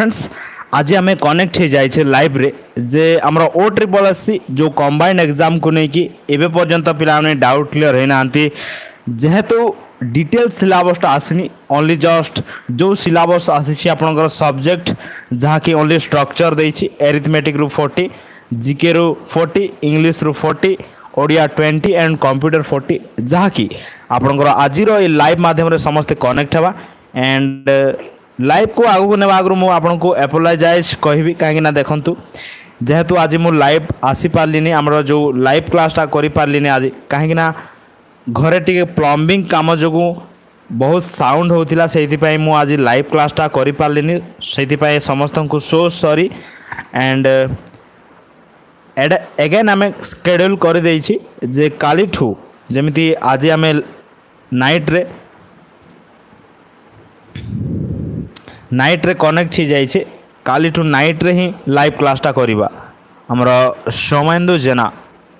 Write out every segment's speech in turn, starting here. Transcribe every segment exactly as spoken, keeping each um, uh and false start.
Friends आज आम connect हो जाए लाइव रे जे आमर ओ ट्रिपल एस सी जो कंबाइंड एग्जाम को लेकिन एवं पर्यंत पिला डाउट क्लियर होना जेहेतु डिटेल सिलेबसटा आसनी ओनली जस्ट जो सिलेबस आसी आपंकर सब्जेक्ट जहाँकि ओनली स्ट्रक्चर देछि एरिथमेटिक रु फोर्टी जीके रु फोर्टी इंग्लिश रु forty Odia twenty and computer forty जहाँकि आपंकर आज लाइव माध्यम समस्ते कनेक्ट हवा एंड लाइव को आगू ने आगु मुझे आपको एपोलोजाइज कहि कहीं देखूँ जेहेतु आज मु लाइव आसी पार्लिनी आमर जो लाइव क्लासटा कर पार्लिनी आज कहीं घरे टी प्लम्बिंग काम जो बहुत साउंड होता से मु आज लाइव क्लासटा कर पार्लिनी से समस्त को सो सॉरी एंड एगेन आम स्केड्यूल कर देछि जे काली ठू जमिति आज आम नाइट रे नाइट रे कनेक्ट हो जाइए काली ठू नाइट रे ही लाइव क्लासटा करवा आमर सौमेन्दु जेना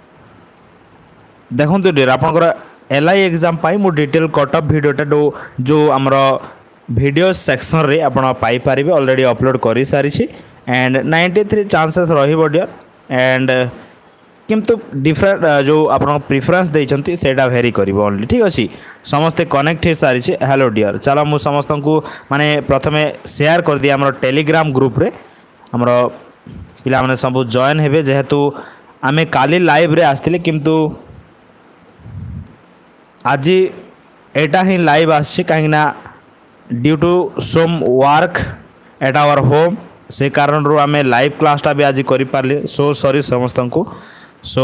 देखो डियर आपंकर एल आई एग्जाम पाई मु डिटेल कटअप भिडियोटा जो जो आमर वीडियो सेक्शन रे आपन पाई पारिबे ऑलरेडी अपलोड कर सारी एंड नाइंटी थ्री चांसेस रहिबो डियर एंड किंतु डिफरेंट जो आप प्रिफरेंस देइछंती सेटा वेरी करिवो ओनली ठीक अच्छी समस्ते कनेक्ट हो सारी हेलो डियर चलो मु समस्त को माने प्रथमे शेयर कर दिया हमर टेलीग्राम ग्रुप रे हमर पिला माने सब जॉइन हेबे जेहेतु आमे काली लाइव रे आस्थिले किंतु आज एटा ही लाइव आसी कहीं due to some work at our home से कारण रो आमे लाइव क्लासटा भी आज करि पारले सो सॉरी समस्त को सो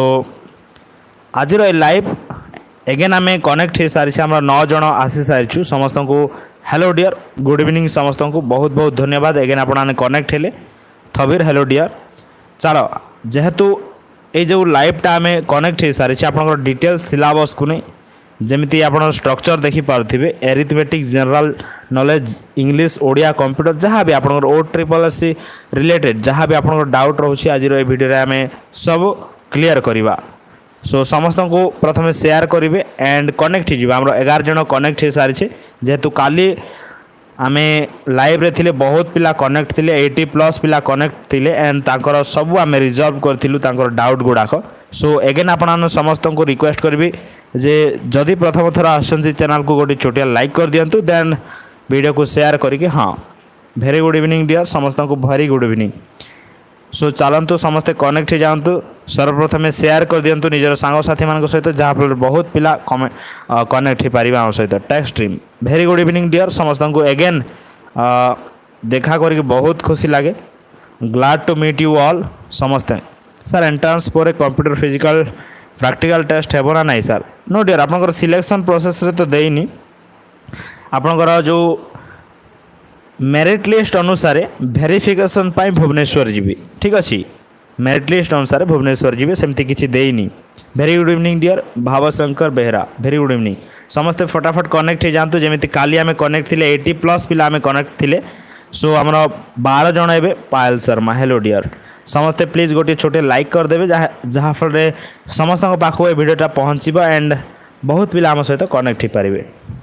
आज लाइव एगेन आम कनेक्ट हो सारी आम नौ जन आसी सारी समस्त को हेलो डियर गुड इवनिंग समस्त को बहुत बहुत धन्यवाद एगेन आपने कनेक्ट हेले थबिर हेलो डियर चलो जेहेतु ये जो लाइवटा आम कनेक्ट हो सारी आप डिटेल सिलेबस को नहीं जमीती आप स्ट्रक्चर देखी पारे arithmetic general knowledge English Odia computer जहाँ भी आप O triple S C related जहाँ भी आप डाउट रोचे आज वीडियो आम सब क्लियर करवा सो समस्त को प्रथम शेयर करेंगे एंड कनेक्ट हो एगार जन कनेक्ट हो सारी जेहेतु काली आमे लाइव रे थिले बहुत पिला कनेक्ट थिले अस्सी प्लस पिला कनेक्ट थिले एंड तांकर सब आमे रिजर्व करथिलु तांकर डाउट गुड़ाक सो एगेन आपन समस्त को रिक्वेस्ट करबी जे जदि प्रथम थर आसंती चैनल को गोटे छोटिया लाइक कर दियंतु देन वीडियो को शेयर करके हाँ वेरी गुड इवनिंग डियर समस्त को वेरी गुड इवनिंग सो चलतु समस्ते कनेक्ट हो जातु सर्वप्रथम शेयर कर दियंतु निजर सांग साथी मान सहित जहाँफल बहुत पिला कमेंट कनेक्ट हो पारे आम सहित text stream very good evening dear समस्त को एगेन देखा करके बहुत खुशी लगे glad to meet you all समस्ते सर एंट्रांस पर कंप्यूटर फिजिकल प्रैक्टिकल टेस्ट है ना नहीं सर नो डियर आपंकर सिलेक्शन प्रोसेस रे तो देनी आपंकर जो मेरिट लिस्ट अनुसार वेरिफिकेशन पाई भुवनेश्वर जी ठीक अच्छे मेरिट लिस्ट अनुसार भुवनेश्वर जी सेमती किसी देनी very good evening dear Bhabashankar Behera very good evening समस्ते फटाफट कनेक्ट हो जातु जमी काली आम कनेक्ट थे एटी प्लस पिला आम कनेक्ट थे सो आमर बारह जन ए पायल शर्मा हेलो डियर समस्ते प्लीज गोटे छोटे लाइक करदे जहाँ जहाँफल समस्त पाख ए भिडटा पहुँचब एंड बहुत पिला आम सहित कनेक्ट हो पारे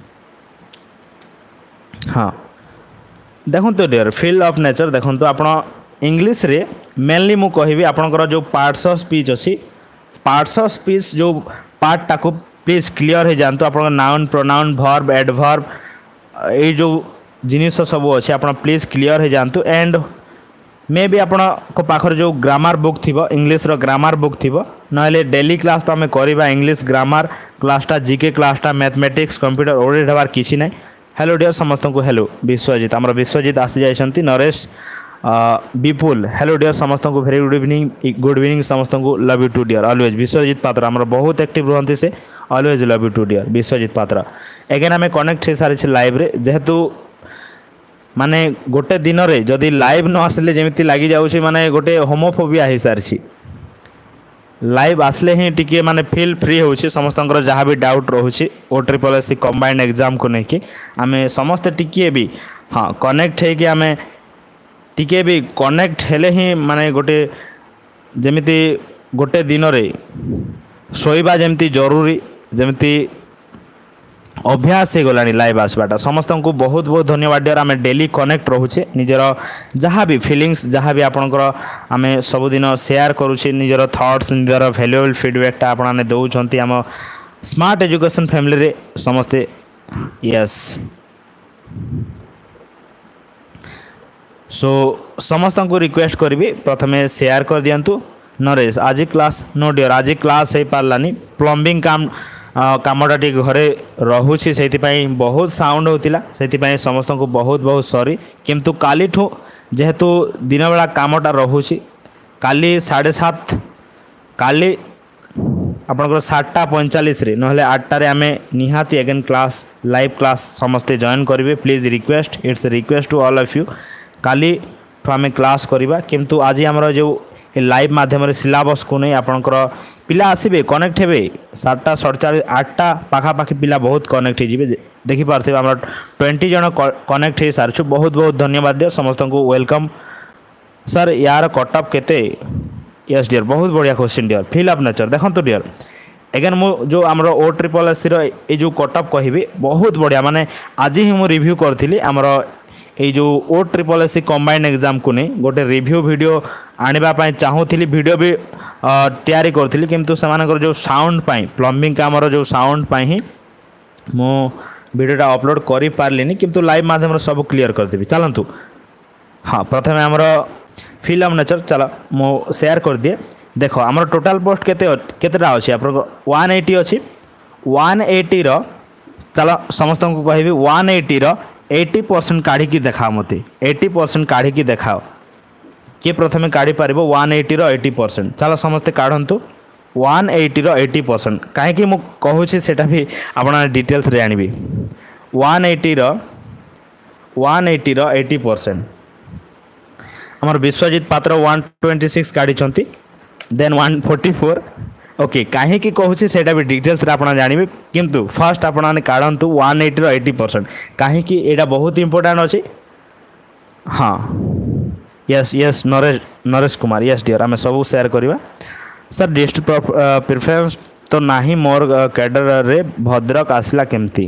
हाँ देखो डियर फील्ड ऑफ नेचर देखो आप इंग्लिश रे मेनली मु कहि आपंकर जो पार्ट्स ऑफ स्पीच अच्छी पार्ट्स ऑफ स्पीच जो पार्टा को प्लीज क्लियर हो जातु आप नाउन प्रोनाउन भर्ब एडभर्ब ये जो जिनिस सब अच्छे आप प्लीज क्लियर हो जातु एंड मे भी आपण को पाखर जो ग्रामर बुक थी इंग्लिश रो ग्रामर बुक थी ना डेली क्लास तो आम करवा इंग्लिश ग्रामर क्लासटा जीके क्लासटा मैथमेटिक्स कंप्यूटर ओडिट हबार किसी ना हेलो डियर समस्त को हेलो विश्वजित आमर विश्वजित आसी जाइछंती नरेश विपुल हेलो डियर समस्त को very good evening good evening समस्त को love you too dear always Biswajit Patra आमर बहुत एक्टिव रहती से always love you too dear Biswajit Patra again आम कनेक्ट हो सारी लाइव रे जेहेतु माने गोटे दिन रे जदि लाइव न आसले जमी लगी जाऊँ माने गोटे होमोफोबिया हो सारी लाइव आसले ही टिके माने फील फ्री होची समस्त जहाँ भी डाउट रोचे O triple S C combined exam को लेकिन आम समस्ते टिके भी हाँ कनेक्ट है कि आम टिके भी कनेक्ट हेले ही माने गोटे जमिति गोटे दिन रे सोइबा जमिति जरूरी जमिति अभ्यास हो गला लाइव आसवाटा समस्त को बहुत बहुत धन्यवाद डियर आम डेली कनेक्ट रोचे निजर जहाँ भी फिलिंग्स जहाँ भी आपंकर आम सबुदिन शेयर करुचे निजर थॉट्स निजर वैल्यूएबल फीडबैकटा आपने दौरान आम स्मार्ट एजुकेशन फैमिली रे समस्ते यस सो समस्त को रिक्वेस्ट करी प्रथमे शेयर कर दिंतु नरेश आज क्लास नो डियर आज क्लास हो पारानी प्लम्बिंग काम कामटा टी घरे रोचे से बहुत साउंड होता से समस्त को बहुत बहुत सॉरी किंतु काली ठू जेहेतु दिन बेला कामटा रोचे काली साढ़े सात काली आपंकर सातटा पैंचाश ना आठटारे आम निहाती एगेन क्लास लाइव क्लास समस्ते जॉइन करेंगे please request it's request to all of you काली ठू आम क्लास करवा किंतु आज आमर जो लाइव माध्यम सिलेबस को नहीं आपंकर पिला आसबे कनेक्ट हे सातटा सड़चाश आठटा पाखापाखि पिला बहुत कनेक्ट हो देखिपे आम ट्वेंटी जन कनेक्ट हो सारी बहुत बहुत धन्यवाद डियर समस्त को वेलकम सर यार कटअप केते यस डियर बहुत बढ़िया question dear fill up nature देखो डियर एगेन मु जो आमर ओ ट्रिपल एस रो जो कटअप कहि बहुत बढ़िया माने आज ही मु रिव्यू करी आमर ये जो O triple S combined exam को नहीं गोटे रिव्यू वीडियो आने चाहूली वीडियो भी तैयारी करी किंतु से जो साउंड पाई प्लम्बिंग कामर जो साउंड पाई ही मो वीडियोटा अपलोड कर पार्ली किंतु लाइव माध्यम सब क्लीयर करदेवी चलतु हाँ प्रथम आमर फिल्म नेचर चलो मो शेयर कर दिए देख आमर टोटाल पोस्ट केते केतेटा अच्छी आप वन एटी अच्छी वन एटी रो चलो समस्त को कहि वन एटी रो एटी परसेंट काढ़ी देखा मत एटी परसेंट काढ़ी देखाओ किए प्रथम काढ़ी पार वन एटी रो एटी परसेंट चलो समस्ते काढ़तु वन एटी रो एटी परसेंट कहीं मुझे कहूँ से भी आप डिटेल्स रे आनी वन एटी रो वन एटी रो एटी परसेंट आमर Biswajit Patra one twenty six काढ़ी then one forty four okay कहीं कहूँ से भी डिटेल्स आप जानवे किंतु फर्स्ट आपने काढ़तु वन एटी रो एटी परसेंट कहीं यहाँ बहुत इंपोर्टाट अच्छी हाँ yes yes Naresh Naresh Kumar yes dear आम सब शेयर करवा सर डिस्ट्रिक्ट प्रिफरेंस तो नहीं मोर कैडर रे भद्रक आसला केमती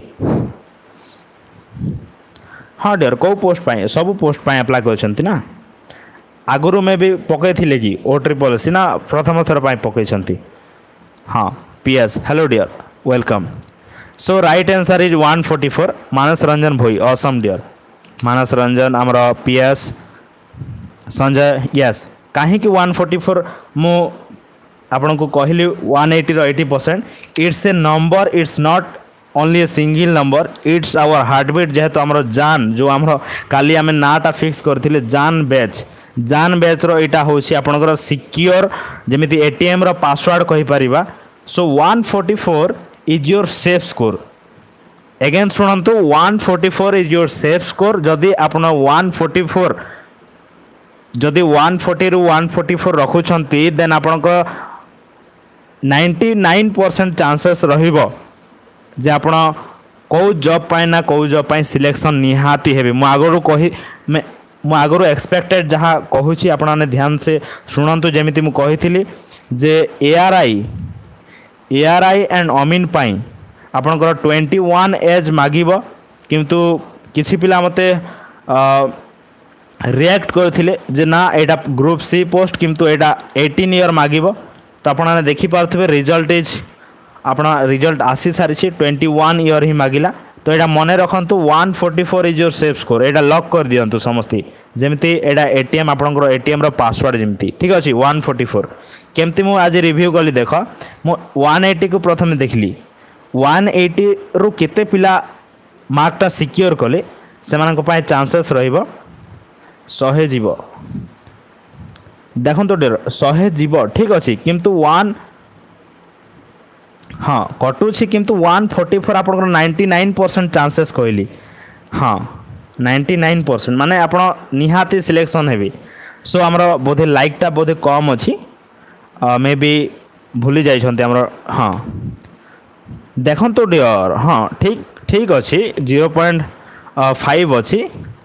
हाँ डियर कौ पोस्ट पाए सब पोस्ट पाए अप्लाई कर ना आगुरी में भी पकई थी कि ओ ट्रिपल सी ना प्रथम थर पकई हाँ PS hello dear welcome so right answer is one forty four Manas Ranjan Bhoi awesome dear Manas Ranjan आमर पीएस संजय यस कहीं वन फोर्टी फोर मु आपन को कहली वन एटी रो eighty percent it's a number it's not only a single number it's our heartbeat जेहेतु आमर जान जो आमर काली आम नाटा फिक्स करथिले जान बैच जान बैच रो इटा होछि आपनकर सिक्योर जेमिति एटीएम रो पासवर्ड कहि परिबा so one forty four is your safe score again सुनंतु one forty four is your safe score जदि आपन वन फोर्टी फोर जदि वन फोर्टी रु वन फोर्टी फोर रखुछंती देन आपनको नाइंटी नाइन परसेंट चांसेस रहिबो जे आपण कौ जॉब पाए ना कौ जॉब पाए सिलेक्शन निहाती हेबे मु आगरु कहि मु आगरु एक्सपेक्टेड जहाँ कहूँ आपने ध्यान से शुणु जमीती मु कही जे एआरआई एआरआई एंड अमीन पाई आपनकर ट्वेंटी वन एज मागिब किंतु किसी पिला मते रिएक्ट करथिले जे ना एटा ग्रुप सी पोस्ट किंतु एटा एटीन ईयर मागिब तो आपने देखिपे रिजल्ट इज अपना रिजल्ट आसी सारी ट्वेंटी वन ईयर ही मागिला तो यहाँ मन रखु one forty four is your safe score यहाँ लॉक कर दिंतु समस्ती जमती यहाँ एटीएम आपंकर एटीएम रो पासवर्ड जमती ठीक अच्छे वन फोर्टी फोर केमती मु आज रिव्यू कली देख मु वन एटी को प्रथम देखली वन एटी रु केते पिला मार्कटा सिक्योर कले से चांसेस रहिबो शहे जीव देखो तो डेर शहे जीव ठीक अच्छे किंतु वन हाँ कटुची किंतु वन फोर्टी फोर आप नाइंटी नाइन परसेंट चांसेस कहली हाँ नाइंटी नाइन परसेंट माने आप निहाती सिलेक्शन हेबी सो आमर बोधे लाइकटा बोधे कम अच्छी मे बी भूली जाइछन्ते आमर हाँ देखो तो डियर हाँ ठीक ठीक अच्छी जीरो पॉइंट फाइव अच्छी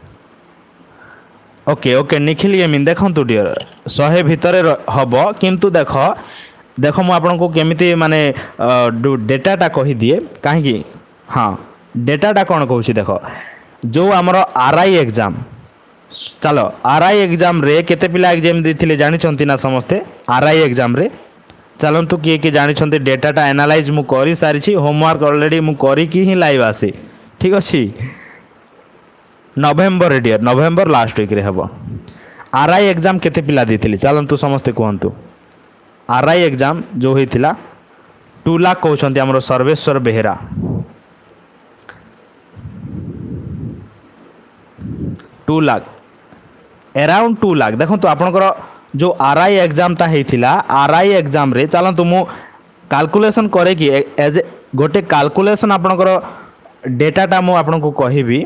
ओके ओके निखिल गेमिंग देखो तो डियर शहे भितर हम किंतु देख देख मुझे आपको केमिति माने डेटाटा कही दिए कहीं हाँ डेटाटा कौन कहूँ देख जो आमर आर आई एग्जाम चलो आर आई एग्जाम रे केते पिला एग्जाम देथिले जानिछंती ना समस्ते आर आई एग्जाम रे चलतु किए किए जानिछंती डेटाटा एनालाइज मु करि सारिछि होमवर्क ऑलरेडी मु करि कि ही लाइव आसी ठीक अछि November dear November last week रे हबो आर आई एग्जाम केते पिला देथिले चलतु समस्ते कहंतु आर आई एग्जाम जो होइथिला टू लाख कहउछंती हमरो Sarbeswar Behera two lakh around two lakh देखो तो आपनकर जो आर आई एग्जाम ता हेथिला आर आई एग्जाम रे चलतु मु कैलकुलेशन करे कि एज ए गोटे कैलकुलेशन आपनकर डेटाटा मु आपनको कहिबी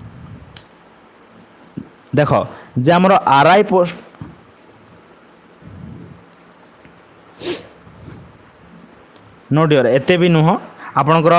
देखो जे हमरो R I post no dear एते भी नुह आपनकर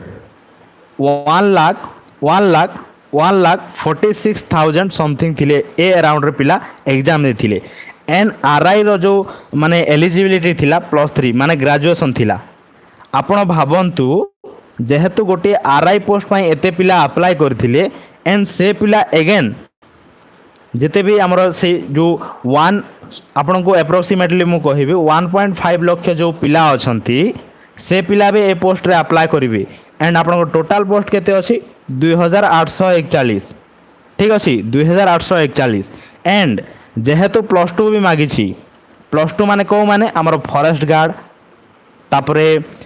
one lakh one lakh one lakh forty six thousand something थिले ए अराउंड रे पिला एग्जाम दे थिले एंड आर आई रो जो माने एलिजिबिलिटी थिला प्लस थ्री माने ग्रेजुएशन थिला आपण भाबंतु जेहेतु गोटे आर आई पोस्ट पई एते पिला अप्लाई करथिले एंड से पिला अगेन जेते भी हमरो से जो वन आपण को अप्रोक्सीमेटली मु कहिबे वन पॉइंट फाइव लाख जो पिला अछंती से पिला भी ए पोस्ट रे अप्लाई करिवे एंड आपण को टोटल पोस्ट केते अछि दुई हजार आठ सौ एकचालीस ठीक अच्छे दुई हजार आठ सौ एकचालीस एंड जेहेतु प्लस टू भी मागिछि प्लस टू माने कौ माने आमर फॉरेस्ट गार्ड तापरे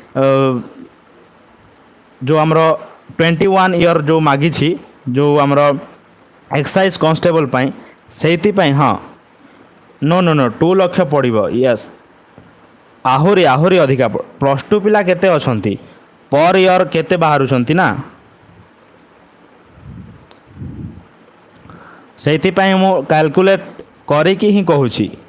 जो आमर ट्वेंटी वन ईयर जो मागिछि जो आमर एक्साइज कांस्टेबल पाई सेति पाई हाँ नो नो नो टू लक्ष पड़िबो यस आहुरी आहुरी अधिका प्लस टू पिला केते अछंती पर ईयर केते बाहरुछंती ना से मु कैलकुलेट करिकी ही कहूँ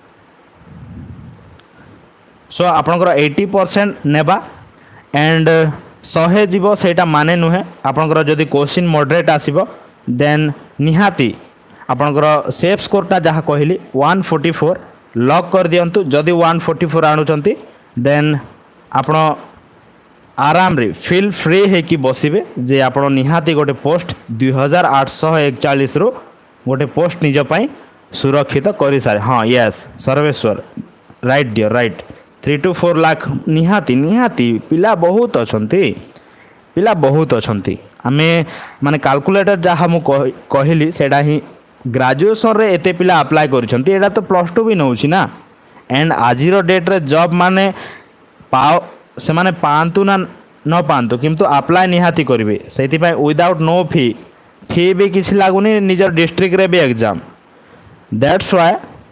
सो आपनकर एटी परसेंट नेबा एंड शहे जीव सेटा माने नुहे आपनकर जदि क्वेश्चन मॉडरेट आसीबो देन निहाती आपनकर सेफ स्कोरटा जहाँ कहली वन फोर्टी फोर लॉक कर दियंतु जदि वन फोर्टी फोर आणुचंती देन आपण आराम रे फील फ्री है कि बसिबे जे आपण निहाती गोटे पोस्ट दुई हजार आठ सौ एकचालीस रु गोटे पोस्ट निज पाई सुरक्षित कर सारे हाँ yes Sarbeswar right dear right three two four lakh निहाती निहाती पिला बहुत अछंती पिला बहुत अछंती आमे माने कैलकुलेटर जहाँ मु कहली सेटा ही ग्रेजुएशन रे एते पिला अप्लाई करिसंती एटा तो प्लस टू भी नउछि ना एंड आजिरो डेट रे जॉब माने पाओ से माने पांतु ना न पांतु किंतु अप्लाई निहाती करिवे सेति पय विदाउट नो फी फी भी किसी लागुनी निजर डिस्ट्रिक्ट रे भी एग्जाम दैट्स व्हाई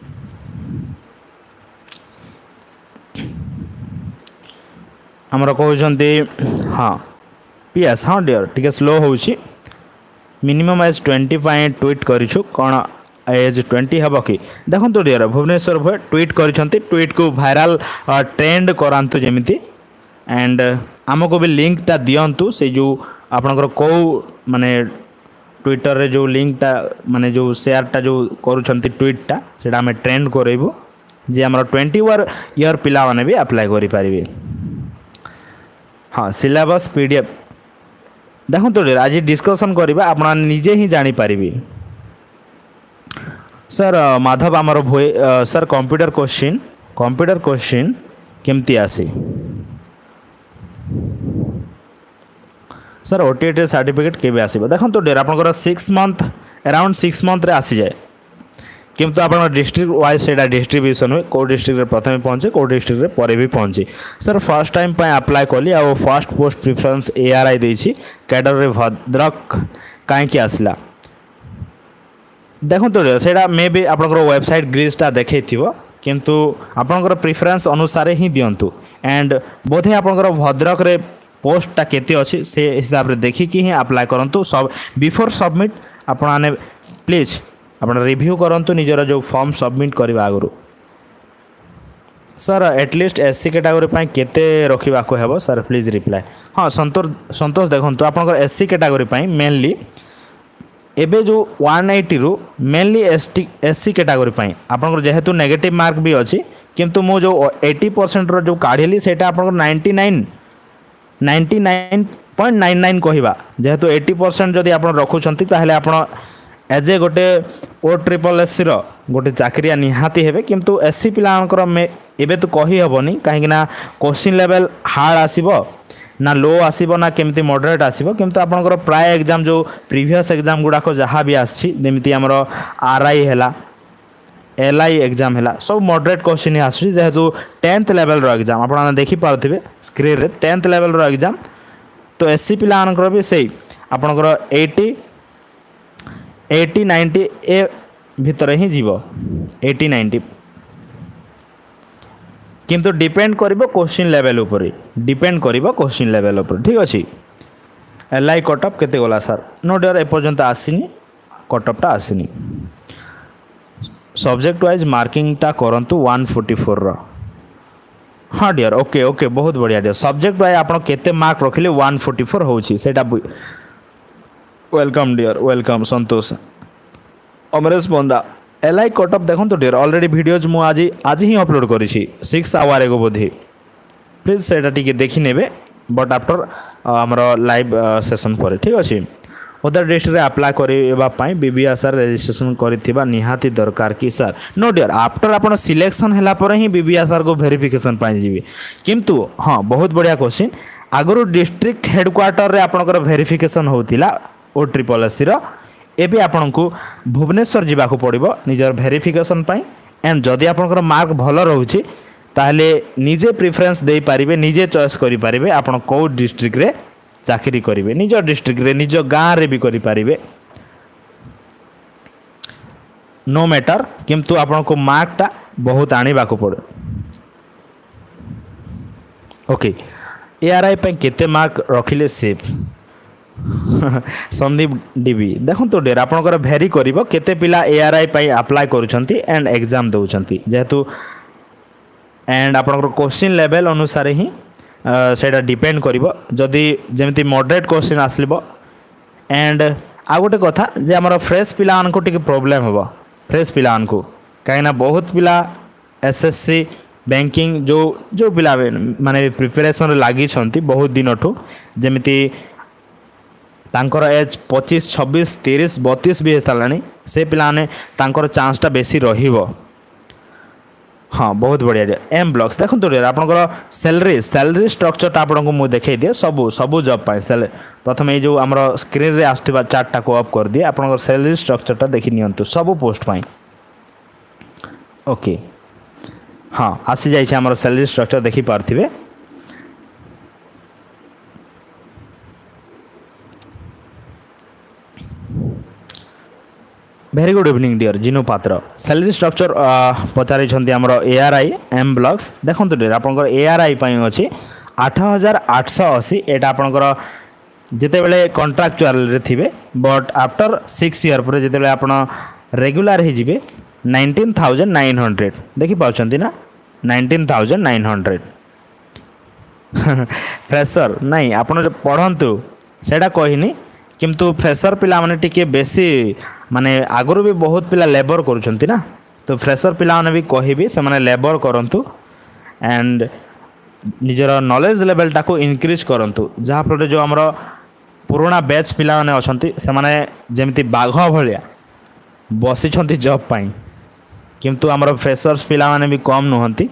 हमर कहउछंती हाँ पीएस हाँ डियर टिके स्लो होउछि minimum age twenty five tweet करिछु कोन एज ट्वेंटी हबो कि देखो तो डियर भुवनेश्वर भय ट्वीट करिसंती ट्वीट को वायरल ट्रेंड करांतु जेमिति एंड आमको भी लिंक टा दियंतु से जो आपनकर को माने ट्विटर रे जो लिंक टा माने जो शेयर टा जो करूछंती ट्वीट टा सेटा हमें ट्रेंड करेबो जे हमर ट्वेंटी वर ईयर पिला माने भी अप्लाई करि पारिबे हाँ सिलेबस पीडीएफ देखो तो आज डिस्कशन करबा आपना निजे ही जानि पारिबे सर माधव आमर भोए sir computer question computer question केमती आसी सर ओटीटी सर्टिफिकेट केबे आसीबो देखो तो डेर आपनकर six month around six month रे आसी जाए किंतु आप डिस्ट्रिक्ट वाइज सेटा डिस्ट्रीब्यूशन हुए कौ डिस्ट्रिक्ट रे प्रथमे पहुंचे कौ डिस्ट्रिक्ट रे परे भी पहुंची सर फर्स्ट टाइम पे अप्लाई कली आ फर्स्ट पोस्ट प्रिफरेंस एआरआई देछि कैडर रे भद्रक काहे की आसला देखो तो सेटा मे बी आपनकर वेबसाइट ग्रीसटा देखैथिबो किंतु आपनकर प्रिफरेंस अनुसार ही दियंतु एंड बोधे आपनकर भद्रक रे पोस्टा केते अच्छी से हिसाब रे देखिकी ही अप्लाई करंतु सब बिफोर सबमिट आपने प्लीज आप रिव्यू करंतु निजर जो फॉर्म सबमिट करबा आगु सर एटलिस्ट एससी कैटेगरी पे केते रखिबा को हेबो सर प्लीज रिप्लाई हाँ संतोष संतोष देखंतु आपनकर एससी कैटेगरी पे मेनली एबे जो वन एटी रु मेनली एसटी एससी कैटेगरी पे आपनकर जेहेतु नेगेटिव मार्क भी अच्छी किंतु मो जो एटी परसेंट रो जो काढिली सेटा आपनकर ninety nine ninety nine point nine nine कहवा जेहेतु एटी परसेंट जदि आप रखुंट ताहले आप एज ए गोटे ओ ट्रिपल एस सी गोटे चाकरिया निहाती हेबे किंतु एससी पिलांकर एबे तो कही हेबनी कहीं क्वेश्चन लेवल हार्ड आसीबो ना लो आसीबो ना केमती मॉडरेट आसीबो किंतु आपनकर प्राय एग्जाम जो प्रीवियस एग्जाम गुडाक जहाँ भी आछि जेमती हमर आरआई हैला एलआई एग्जाम हैला सब मॉडरेट क्वेश्चन ही आसुछि जेहेतु टेंथ लेवल रो एग्जाम आपण देखि पाउथिबे स्क्रीन रे टेंथ लेवल रो एग्जाम तो एससी पिलांकर भी सही आपनकर एटी एटी नाइंटी ए भितर ही जीवो एटी नाइंटी किंतु डिपेंड करिबो क्वेश्चन लेवल ऊपर डिपेंड करिबो क्वेश्चन लेवल ऊपर ठीक अछि एलआई कटअप केते गला सर नो डियर ए पर्यंत आसीनी कटअपटा आसीनी सब्जेक्ट वाइज मार्किंग टा करंतु वन फोर्टी फोर रो हाँ डियर ओके ओके बहुत बढ़िया डियर सब्जेक्ट वाइज आपण केते मार्क रखिले वन फोर्टी फोर होउची सेटा welcome dear welcome Santosh Amresh Panda LI cutoff देखो तो डियर ऑलरेडी वीडियोज मु आज आज ही अपलोड करी सिक्स आवर एगो बोधे प्लीज सेटा टिके देखि नेबे बट आफ्टर हमर लाइव सेशन पर ठीक अछि अदर डिस्ट्रिक्ट रे अप्लाई करबा पई बीबीएसआर रजिस्ट्रेशन करिथिबा निहाती दरकार की सर नो डियर आफ्टर आपण सिलेक्शन हैला पर ही बीबीएसआर को वेरिफिकेशन पाई जीवे किंतु हां बहुत बढ़िया क्वेश्चन आगरो डिस्ट्रिक्ट हेडक्वार्टर रे आपनकर वेरिफिकेशन होतिला ओ ट्रिपल एस सी रो एबे आपन को भुवनेश्वर जीवा को पड़िबो निजर वेरिफिकेशन पाई एंड जदि आपनकर मार्क भलो रहउची ताहले निजे प्रेफरेंस दे पारिबे निजे चॉइस करि पारिबे आपन को डिस्ट्रिक्ट रे चाकरी करिवे निज डिस्ट्रिक्ट रे निज गाँ रे भी करि पारिबे नो मैटर किंतु आपन को मार्क टा बहुत आनिबा को पड़े ओके एआरआई पे केते मार्क रखिले सेफ संदीप डीबी देखो तो डेर आपनकर भेरी करिवो केते पिला एआरआई पई अप्लाई करूछंती एंड एग्जाम दउछंती जेहेतु एंड आपनकर क्वेश्चन लेवल अनुसार ही सेटा डिपेंड करिवो जदी जेमती मॉडरेट क्वेश्चन आसलिबो एंड आ गोटे कथा जे हमर फ्रेश पिला अनको टिके प्रॉब्लम हेबो फ्रेश पिला अनको काइना बहुत पिला एसएससी बैंकिंग जो जो पिला माने प्रिपरेशन लागी छंती बहुत दिनठू जेमती तांकर एज पच्चीस छब्बीस तीस बत्तीस भी साराणी से पिलाने तांकर चांसटा बेसी रहिबो हाँ बहुत बढ़िया एम ब्लॉक्स देखो तो आपनकर सैलरी सैलरी स्ट्रक्चर आपन को मु देखे दिए सबू सबू जॉब पाए सैलरी प्रथम ये जो हमर स्क्रीन रे आस्थिबा चार्टटा को अप कर दिए आपनकर सैलरी स्ट्रक्चरटा देखि नियंतु सबू पोस्ट पाए ओके हाँ आसी जाय छै हमर सैलरी स्ट्रक्चर देखि पारथिबे वेरी गुड इवनिंग डियर जिनो पात्र सैलरी स्ट्रक्चर पचारि छंती हमर एआरआई एम ब्लॉक्स देखो तो डियर आपनकर एआरआई पई अछि आठ हजार आठ सौ अस्सी एटा आपनकर जेते बेले कॉन्ट्रैक्चुअल रे थिबे बट आफ्टर सिक्स ईयर पर जेते बेले आपण रेगुलर हे जिवे नाइंटीन थाउजेंड नाइन हंड्रेड देखि पाउछंती ना nineteen thousand nine hundred fresher नहीं आपण पढ़ंतु सेटा कहिनी किंतु फ्रेशर पिला माने टिके बेसी माने आगरो भी बहुत पिला लेबर करूछंती ना तो फ्रेशर पिला माने भी कहिबी से माने लेबर करंतु एंड निजर नॉलेज लेवल टाको इंक्रीज करंतु जहाँ फल जो हमर पुराना बैच पिला माने अछंती से माने जेमती बाघ भलिया बसी छंती जॉब पाई किंतु हमर फ्रेशर्स पिला माने भी कम नहंती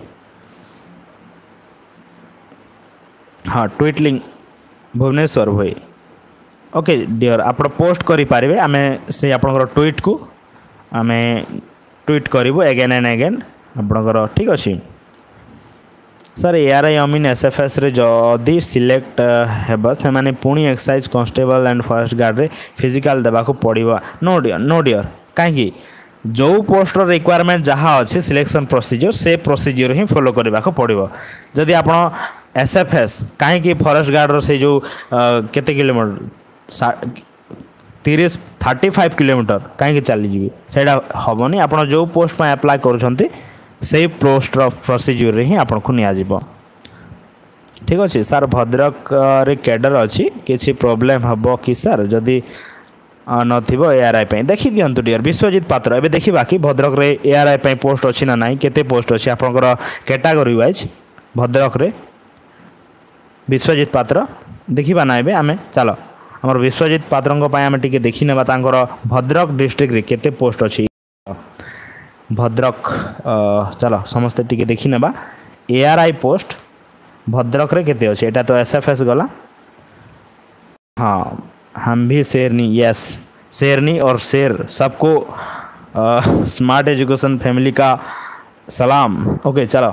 हाँ ट्वीटलिंग भुवनेश्वर भाई ओके डियर आप पोस्ट करि पारिबे आमे से आपनकर ट्वीट को आमे ट्वीट करिवो अगेन एंड अगेन आपनकर ठीक अछि सर एआरआई अमीन एसएफएस रे जदी सिलेक्ट हेबा से माने पुणी excise constable and forest guard रे फिजिकल देबा को पड़िबा नो डियर नो डियर काहे जो पोस्ट रिक्वायरमेंट जहाँ अच्छे सिलेक्शन प्रोसीजर से प्रोसीजर ही फॉलो करने को पड़ो जदि आप एसएफएस कहीं फॉरेस्ट गार्ड से जो केते किलोमीटर तीस थर्टी फाइव किलोमीटर कहीं चलीजी से हेनी आप जो पोस्ट पर अप्लाई करुँच से पोस्ट प्रोसीजर ही आपको नियाजिब ठीक अच्छे सर भद्रक रे कैडर अच्छी किसी प्रोब्लेम हम कि सर जदि नथिबो एआरआई पे देखि दियंतु डियर विश्वजीत पात्र एबे देखिबा कि भद्रक रे एआरआई पे पोस्ट अछि ना नाही केते पोस्ट अछि आपनकर कैटेगरी वाइज भद्रक रे विश्वजीत पात्र देखा ना ए आम चलो आमर विश्वजित पात्र आम टे देखी ना भद्रक डिस्ट्रिक्ट रे केते पोस्ट अच्छी भद्रक चलो समस्ते टी देखी ना एआरआई पोस्ट भद्रक रे केते अच्छे एटा तो एसएफएस गला हाँ हम भी शेरनी यस शेरनी और शेर सबको स्मार्ट एजुकेशन फैमिली का सलाम। ओके चलो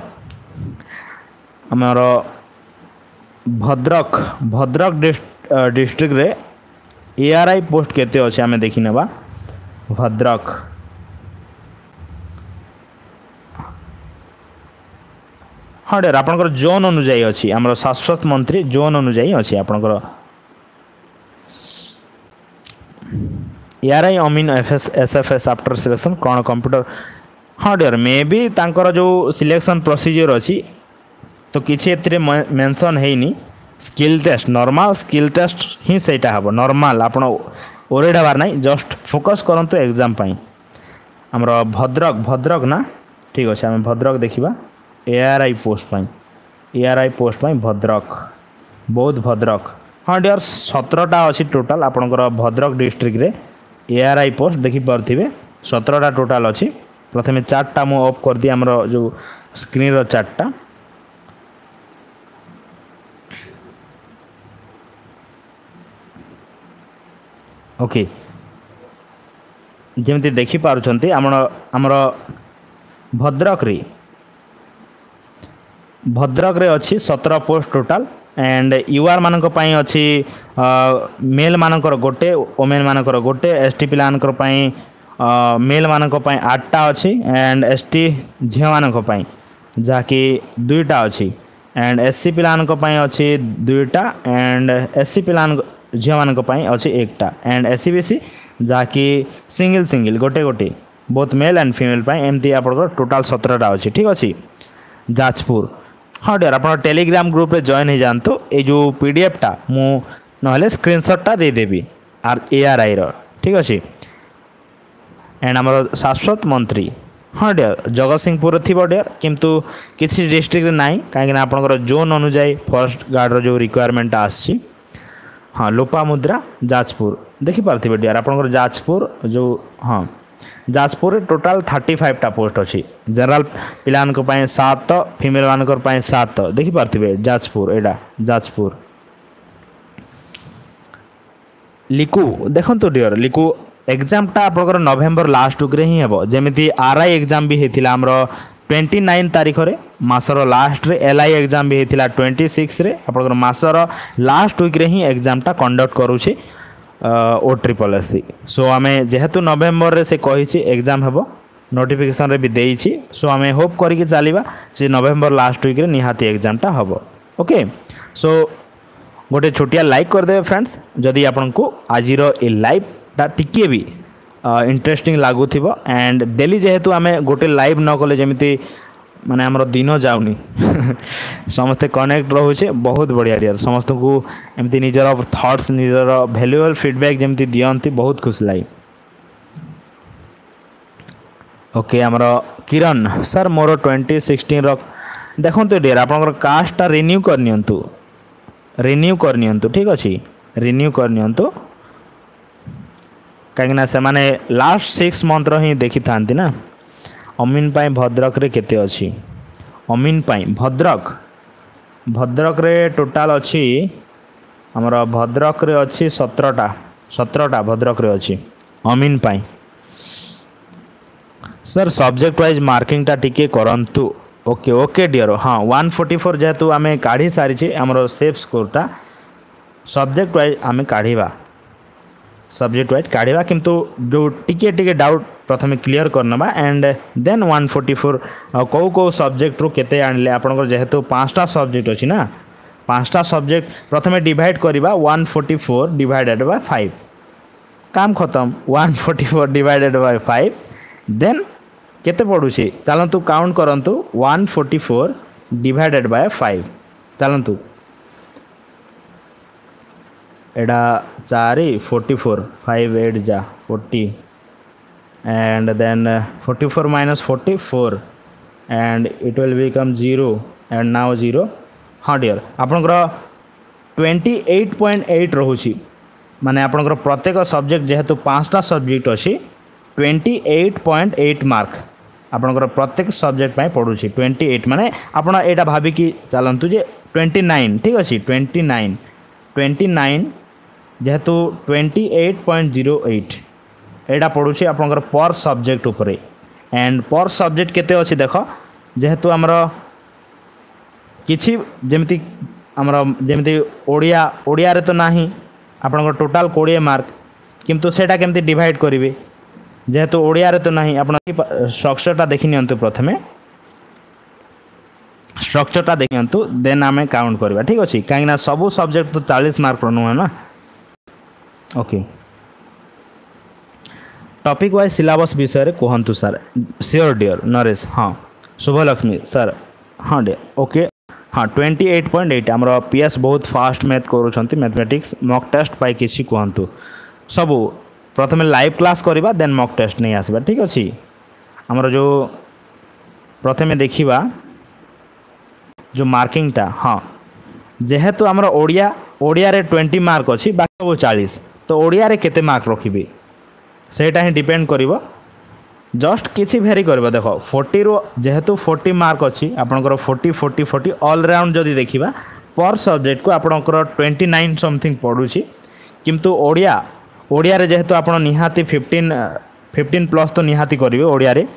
हमारा भद्रक भद्रक डिस्ट्रिक्ट रे एआरआई पोस्ट केते अच्छे आम देखी ना भद्रक हाँ डेर आपंकर जोन अनुजाई अच्छी आम शाश्वत मंत्री जोन अनुजाई अच्छी आपंकर एआरआई अमीन एफएस एसएफएस आफ्टर सिलेक्शन कौन कंप्यूटर हाँ डियर मे भी तांकर जो सिलेक्शन प्रोसीजर अच्छी तो किसी ए मेंशन है skill test normal skill test ही सहीटा हम नॉर्मल आप ओरेड हबार ना जस्ट फोकस करंतु एग्जाम आमर भद्रक भद्रक ना ठीक अच्छे आम भद्रक देखा ARI post ARI post Bhadrak Boudh Bhadrak हाँ डियर सतरटा अच्छी टोटाल आपंकर भद्रक डिस्ट्रिक्ट रे एआरआई पोस्ट देखी पारे सतरटा टोटाल अच्छी प्रथम चार्टा मु ऑफ कर दी आमर जो स्क्रीन रो चार्टा ओके जमी देखी पारुछंती आमर आमर भद्रक रे भद्रक रे अच्छी सत्रह पोस्ट टोटाल एंड यूआर मानक पई अच्छी मेल मानकर गोटे ओमेन मानकर गोटे एसटी पिलानकर पई मेल मानक पई आठटा अच्छी एंड एसटी झियो मानक पई जाकि दुईटा अच्छी एंड एससी पिलानक पई अच्छी दुईटा एंड एससी पिलान झियो मानक पई अच्छी एकटा एंड एससी बीसी जाकि सिंगल सिंगल गोटे गोटे बोथ मेल एंड फीमेल पई एमती आपन टोटाल सत्रहटा अच्छी ठीक अच्छी जाजपुर हाँ डियर आप टेलीग्राम ग्रुप रे जॉइन हो जातु ये जो पीडीएफटा मु ना स्क्रीनशॉटा दे देवी आर एआरआई रो ठीक अच्छे एंड आम शाश्वत मंत्री हाँ डियर जगतसिंहपुर थी डियर किंतु किसी डिस्ट्रिक्ट ना कहीं आपंकर जोन अनुजाई फॉरेस्ट गार्ड रो जो रिक्वायरमेंट आसी हाँ लोपामुद्रा जाजपुर देखिपारे डियर आपंकर जाजपुर जो हाँ जाजपुर टोटाल थर्टी फाइव टा पोस्ट अच्छी जनरल पिलान सात फीमेल मान सात देखिपारे जाजपुर एडा जाजपुर लिकु देखो डियर लिकु एग्जामटा आपंकर नवेम्बर लास्ट वीक ही हे जमी आरआई एग्जाम भी होता आमर ट्वेंटी नाइन तारीख रे मासर लास्ट रे एलआई एग्जाम भी होता ट्वेंटी सिक्स रे आपंकर मासर लास्ट वीक रे ही एग्जामटा कंडक्ट करुचे ओ ट्रिपल एस सी सो आम जेहेतु नवेम्बर रे से कही एग्जाम हम नोटिफिकेशन रे भी देइछि सो आम होप करके चलवा से नवेम्बर लास्ट वीक रे निहाती एग्जामटा हम ओके सो गोटे छोटिया लाइक करदे फ्रेंड्स जदि आपन को आज ए लाइवटा टिके भी इंटरेस्टिंग लगुव एंड डेली जेहेतु आम गोटे लाइव न कले जमी माने आमर दिन जाऊनी समस्ते कनेक्ट रोचे बहुत बढ़िया डियर समस्त को एमती निजर थॉट्स निजर वैल्यूएबल फीडबैक जमती दियंती बहुत खुश लगे ओके आमर किरण सर मोर ट्वेंटी सिक्सटीन रो देखो डियर आपंकर कास्टा रिन्यू करनियंतु रिन्यू करनियंतु ठीक अच्छे रिन्यू करनियंतु कहीं से माने लास्ट सिक्स मंथ रो ही देखी था ना अमीन पाई भद्रक रे केते अच्छी अमीन पाई भद्रक भद्रक रे टोटाल अच्छी आमर भद्रक रे अच्छी सतरटा सतरटा भद्रक रे अच्छी अमीन पाई सर सब्जेक्ट वाइज मार्किंगटा टिके करंतु ओके ओके डियर हाँ वन फोर्टी फोर जेहेतु आम काढ़ी सारी आमर सेफ स्कोरटा सब्जेक्ट वाइज आम काढ़ा सब्जेक्ट वाइज काढ़ा किंतु जो टिके टिके डाउट प्रथम क्लीयर करनबा and then one forty four कौ कौ सब्जेक्ट रू केते आनले आपनकर जेहेतु पांचटा सब्जेक्ट अछि ना पांचटा सब्जेक्ट प्रथम डिवाइड करबा one forty four divided by five काम खत्म one forty four divided by five then केते पडुछि चलंतु काउंट करंतु one forty four divided by five चलंतु एडा चारि फोर्टी फोर फाइव एट जा forty and then uh, forty-four minus forty-four and it will become zero and now zero हाँ dear आपनकर ट्वेंटी एट पॉइंट एट रोचे माने आपनकर प्रत्येक सब्जेक्ट जेहेतु पांचटा सब्जेक्ट अच्छी twenty eight point eight mark आपनकर प्रत्येक सब्जेक्ट पाई पड़ुछि ट्वेंटी एट माने आपण एटा भाबी कि चलंतु जे ट्वेंटी नाइन ठीक अच्छे ट्वेंटी नाइन ट्वेंटी नाइन जेहेतु twenty eight point zero eight एटा पड़ुछि आपनकर पर सब्जेक्ट उपरे एंड पर सब्जेक्ट केते अच्छी देख जेहेतु आमर किछि जेमति आमर जेमति ओडिया ओडिया रे तो नाही आपनकर टोटाल ट्वेंटी मार्क किंतु सेटा केमति डिवाइड करिवे जेहेतु ओडिया रे तो नाही आपण स्ट्रक्चरटा देखि नियंतु प्रथमे स्ट्रक्चरटा देखि नियंतु देन आमे काउंट करबा ठीक अछि काहे ना सब सब्जेक्ट तो चालीस मार्क रो न ना ओके टॉपिक वाइज सिलेबस विषय रे कहंतु सर श्योर डियर नरेश हां शुभलक्ष्मी सर हां डियर ओके हाँ ट्वेंटी एट पॉइंट एट आमर पीएस बहुत फास्ट मैथ करूँ मैथमेटिक्स मॉक टेस्ट पाई किसी कहतु सबू प्रथम लाइव क्लास करवा देन मॉक टेस्ट नहीं आसवा ठीक अच्छे आमर जो प्रथम देखा जो मार्किंगटा हाँ जेहेतु आमर ओडिया ओडिया रे ट्वेंटी मार्क अच्छी बाकी सब चालीस तो ओडिया रे केते मार्क रखिबे सेटा ही डिपेंड करिवो जस्ट किसी भेरी करबा देखो फोर्टी रो जेहेतु फोर्टी मार्क अच्छी आपनकर forty forty forty all round जदि देखिबा पर सब्जेक्ट को आपनकर ट्वेंटी नाइन समथिंग पड़ुछि किंतु ओडिया ओडिया रे जेहेतु आपण निहाती फिफ्टीन फिफ्टीन प्लस तो निहाती करिवे ओडिया रे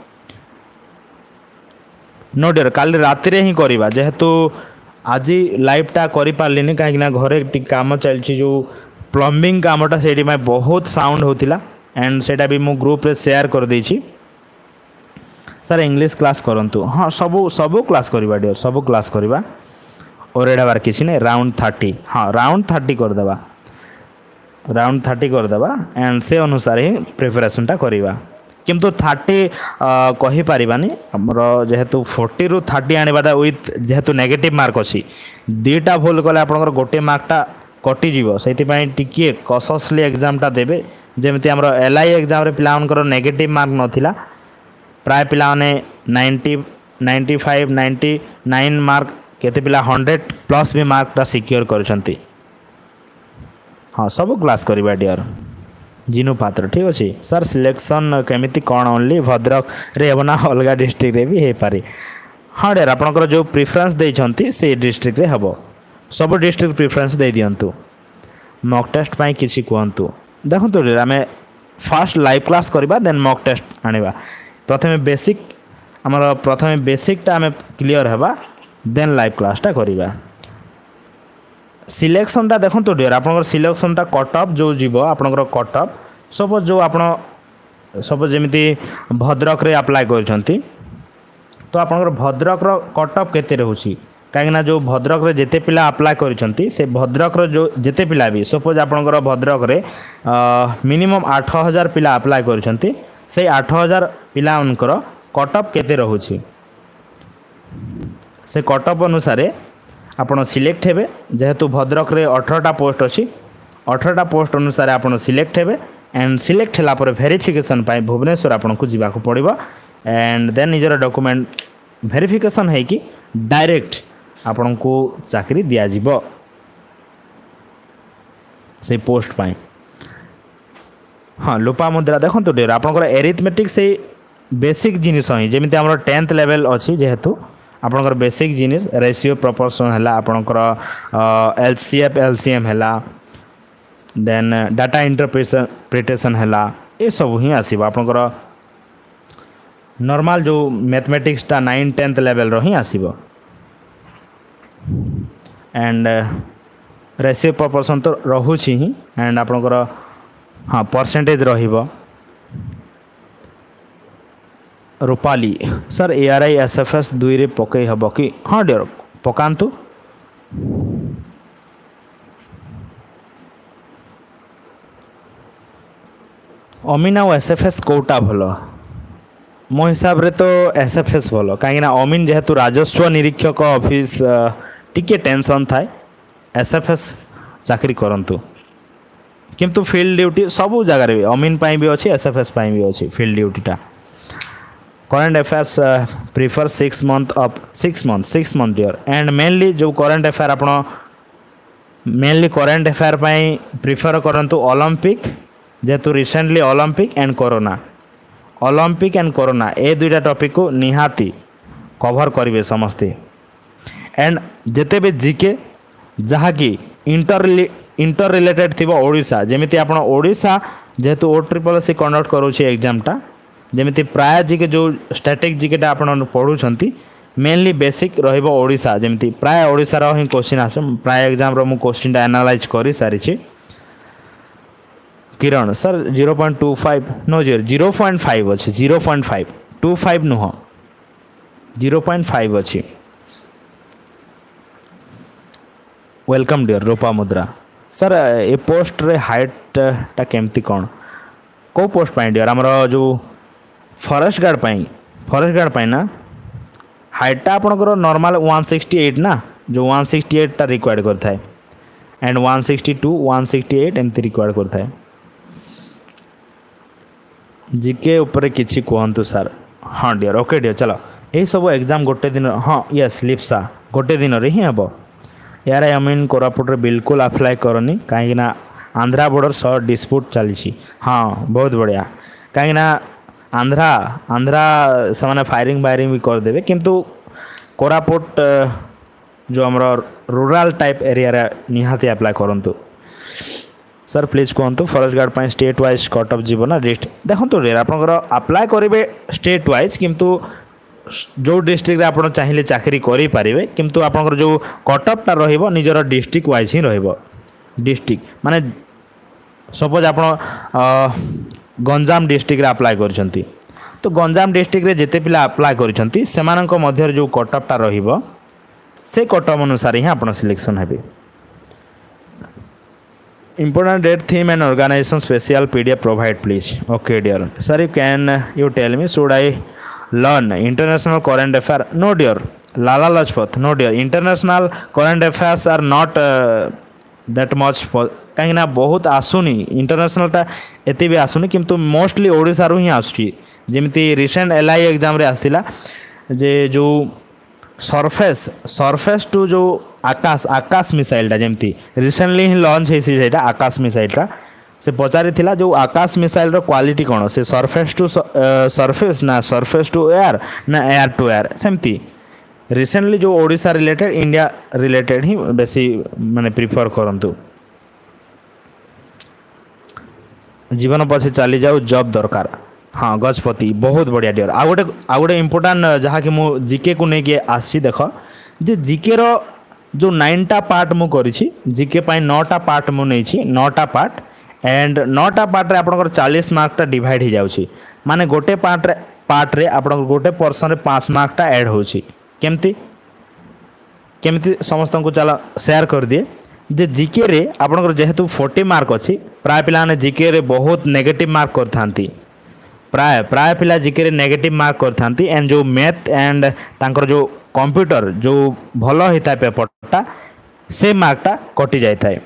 नो डियर काली राति रे ही करबा जेहेतु आज लाइवटा करि पारलिनी काहे ना घरे टी काम चलछि जो प्लम्बिंग कामटा सेठी में बहुत साउंड होतिला एंड सेटा भी मु ग्रुप रे शेयर कर देछि सर इंग्लिश क्लास करंतु हाँ सबू सबू क्लास करवा डियर सबू क्लास करवा और एडा बार किसी ने राउंड थर्टी हाँ राउंड थर्टी करदेवा राउंड थर्टी करदेवा एंड से अनुसार ही प्रिपरेशनटा करवा किंतु थर्टी कही पारिबानी हमरो जेहेतु फोर्टी रु थर्टी आनिबाटा विथ जेहेतु नेगेटिव मार्क अच्छी दुईटा भूल कले आपनकर गोटे मार्कटा कटि जीवो सेति पई टिके कॉशियसली एग्जामटा देबे जेमति हमरो एलआई एग्जाम रे पिलानकर नेगेटिव मार्क नथिला प्राय पिलाने ninety ninety five ninety nine mark केते पिला हंड्रेड प्लस भी मार्कटा सिक्योर करछंती हाँ सब क्लास करवा डियर जिनु पात्र ठीक अच्छे सर सिलेक्शन केमिति कौन ओनली भद्रक रे ना अलग डिस्ट्रिक्ट रे भी हो पारे हाँ डियर आपनकर जो प्रिफरेंस देइछंती से डिस्ट्रिक्ट रे हबो सब डिस्ट्रिक्ट प्रिफरेंस दे दियंतु मॉक टेस्ट पाई किछि कहंतु देखंतु डियर आमे फास्ट लाइव क्लास करबा देन मॉक टेस्ट आनिबा प्रथमे बेसिक आमर प्रथमे बेसिकटा आमे क्लियर हेबा देन लाइव क्लासटा करबा सिलेक्शनटा देखंतु डियर आपनकर सिलेक्शनटा कट ऑफ जो जीवो आपनकर कट ऑफ सपोज जो आपण सपोज जेमिति भद्रक रे अप्लाई करछंती तो आपनकर भद्रक रो कट ऑफ केते रहउची काहेना जो भद्रक रे जेते पिला अप्लाई करछंती से भद्रक रो जो जेते पिला भी सपोज आपनकर भद्रक रे मिनिमम आठ हज़ार पिला अप्लाई करछंती से आठ हज़ार पिला उनकर कट ऑफ केते रहउची से कट ऑफ अनुसार आपण सिलेक्ट हेबे जेहेतु भद्रक रे अठारह टा पोस्ट अछि अठारह टा पोस्ट अनुसार आपण सिलेक्ट हेबे एंड सिलेक्ट हला पर वेरिफिकेशन पाई भुवनेश्वर आपण को जीवा को पड़िबो एंड देन निजर डॉक्यूमेंट वेरिफिकेशन है कि डायरेक्ट आपण को चाकरी दिया जीवो से पोस्ट पाई हाँ लोपा मुद्रा देखंतु डियर आपनकर एरिथमेटिक से बेसिक जिनिस ही जेमिति हमर टेंथ लेवल अछि जेहेतु आपनकर बेसिक जिनिस रेशियो प्रोपोर्शन हला आपनकर एलसीएफ एलसीएम हला देन डाटा इंटरप्रिटेशन हला ए सब ही आसीबा आपनकर नॉर्मल जो मैथमेटिक्स टा नाइन टेंथ लेवल रो ही आसीबो एंड रेशियो प्रोपोर्शन तो रहुछि ही एंड आपनकर हाँ परसेंटेज रहिबो Rupali sir A R I S F S दुई रे पकई हब कि हाँ डियर पकांतु अमीन आ एस एफ एस कोटा भल मो हिसाब रे तो एस एफ एस भल कहीं अमीन जेहेतु राजस्व निरीक्षक ऑफिस टिके टेंशन थाए एस एफ एस चाकरी करंतु किंतु फील्ड ड्यूटी सब जगह रे अमीन पाई भी अच्छी एस एफ एस पाई भी अच्छी फील्ड ड्यूटीटा current affairs prefer six month up six month six month dear and mainly जो करंट अफेयर आपण मेनली करेन्ट अफेयर प्रिफर करंतु ओलंपिक जेहेतु recently Olympic and corona Olympic and corona ए दुईटा टॉपिक को निहाती कवर करेंगे समस्ते एंड जिते भी जीके जहाँकि इंटर इंटर रिलेटेड थी ओडिशा जमीती आप ओडिशा जेहेतु ओ ट्रिपल सी कंडक्ट करोछि एग्जामटा जमीती प्राय जीके जो स्टैटिक जीकेटा आप पढ़ुंट मेनली बेसिक रहिबो ओडिशा जमीती प्राय ओडिशार ही क्वेश्चन आस प्राय एग्जाम रो मु क्वेश्चन एनालाइज कर सारी Kiran sir zero point two five no zero zero point five अच्छे zero point five two five नुह जीरो पॉइंट फाइव अच्छी welcome dear Rupa Mudra sir ए पोस्ट रे हाइट टा केमती कौन को पोस्ट पाई डियर आमर जो फॉरेस्ट गार्ड पाई फॉरेस्ट गार्ड पाई ना हाइटा आपंकर नॉर्मल वन सिक्सटी एट ना जो वन सिक्सटी एट टा रिक्वायर्ड करता है एंड one sixty to one sixty eight एमती रिक्वायर्ड करता है जीके ऊपर किसी कहतु सर हाँ डियर ओके डियर चलो यही सब एग्जाम गोटे दिन हाँ यस लिप्सा गोटे दिन रे ही हम यार आई मीन कोरापुट रे बिल्कुल अप्लाई करनी कहीं आंध्रा बॉर्डर सह डिस्प्यूट चली हाँ बहुत बढ़िया कहीं आंध्रा आंध्रा से फायरिंग फायरिंग भी करदे किंतु कोरापुट जो आमर रूराल टाइप एरिया निहाती अप्लाई करंतु सर प्लीज कहतु फॉरेस्ट गार्ड पर स्टेट वाइज कट ऑफ जीवन ना डिस्ट्रिक्ट देखो रे आपंकर अप्लाई करेंगे स्टेट वाइज किंतु जो डिस्ट्रिक्ट आप चाहिए चाकरी करें किंतु आपंकर जो कट ऑफ टा रहिबो निजर डिस्ट्रिक्ट वाइज ही रहिबो डिस्ट्रिक्ट माने सपोज आप गंजाम डिस्ट्रिक्ट अप्लाई करछंती तो गंजाम डिस्ट्रिक्ट रे जेते पिला अप्लाई करछंती सेमानक मध्य जो कट ऑफ टा रहिबो से कट ऑफ अनुसार ही आपण सिलेक्शन हेबे important date theme and organization special P D F provide please okay dear sir you can you tell me should I learn international current affair no dear Lala Lajpat no dear international current affairs are not uh, that much कहीं ना बहुत आसुनी international टा एते भी आसुनी किंतु mostly Odisha रो ही आसुची जेमिति रिसेंट एल आई एग्जाम रे आस्तिला जे जो सरफेस सरफेस टू जो आकाश आकाश मिसाइल जमती रिसेंटली ही लॉन्च है आकाश मिसाइल से पचारि थिला जो आकाश मिसाइल रो क्वालिटी कौन से सरफेस टू सरफेस ना सरफेस टू एयर ना एयर टू एयर सेमती रिसेंटली जो ओडिशा रिलेटेड इंडिया रिलेटेड ही बेसी माने प्रिफर करंतु जीवन पछे चली जाऊ जॉब दरकार हाँ गजपति बहुत बढ़िया डियर आ गोटे आ गोटे इम्पोर्टाट जहाँ कि मु जीके को लेके आसी देख जे जीके रो जो नाइनटा पार्ट मु करी जीके पाई नौटा पार्ट मु नहीं नौटा पार्ट एंड नौटा पार्ट रे आपनकर चालीस मार्क टा डिवाइड हो जाउची माने गोटे पार्ट रे पार्ट रे आपनकर गोटे पर्सन रे पाँच मार्क टा ऐड होची केमती केमती समस्त को चला शेयर कर दिए जे जीके रे आपनकर जेहेतु फोर्टी मार्क अच्छी प्राय पिला ने जीके रे बहुत नेगेटिव मार्क करथांती प्राय प्राय पिला जीके रे नेगेटिव मार्क करथांती एंड जो मैथ एंड तांकर जो कंप्यूटर जो भल होता है पेपरटा से मार्कटा कटि जाए था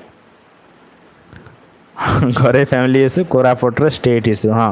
घरे फैमिली इश्यू कोरापुट रे स्टेट इश्यू हाँ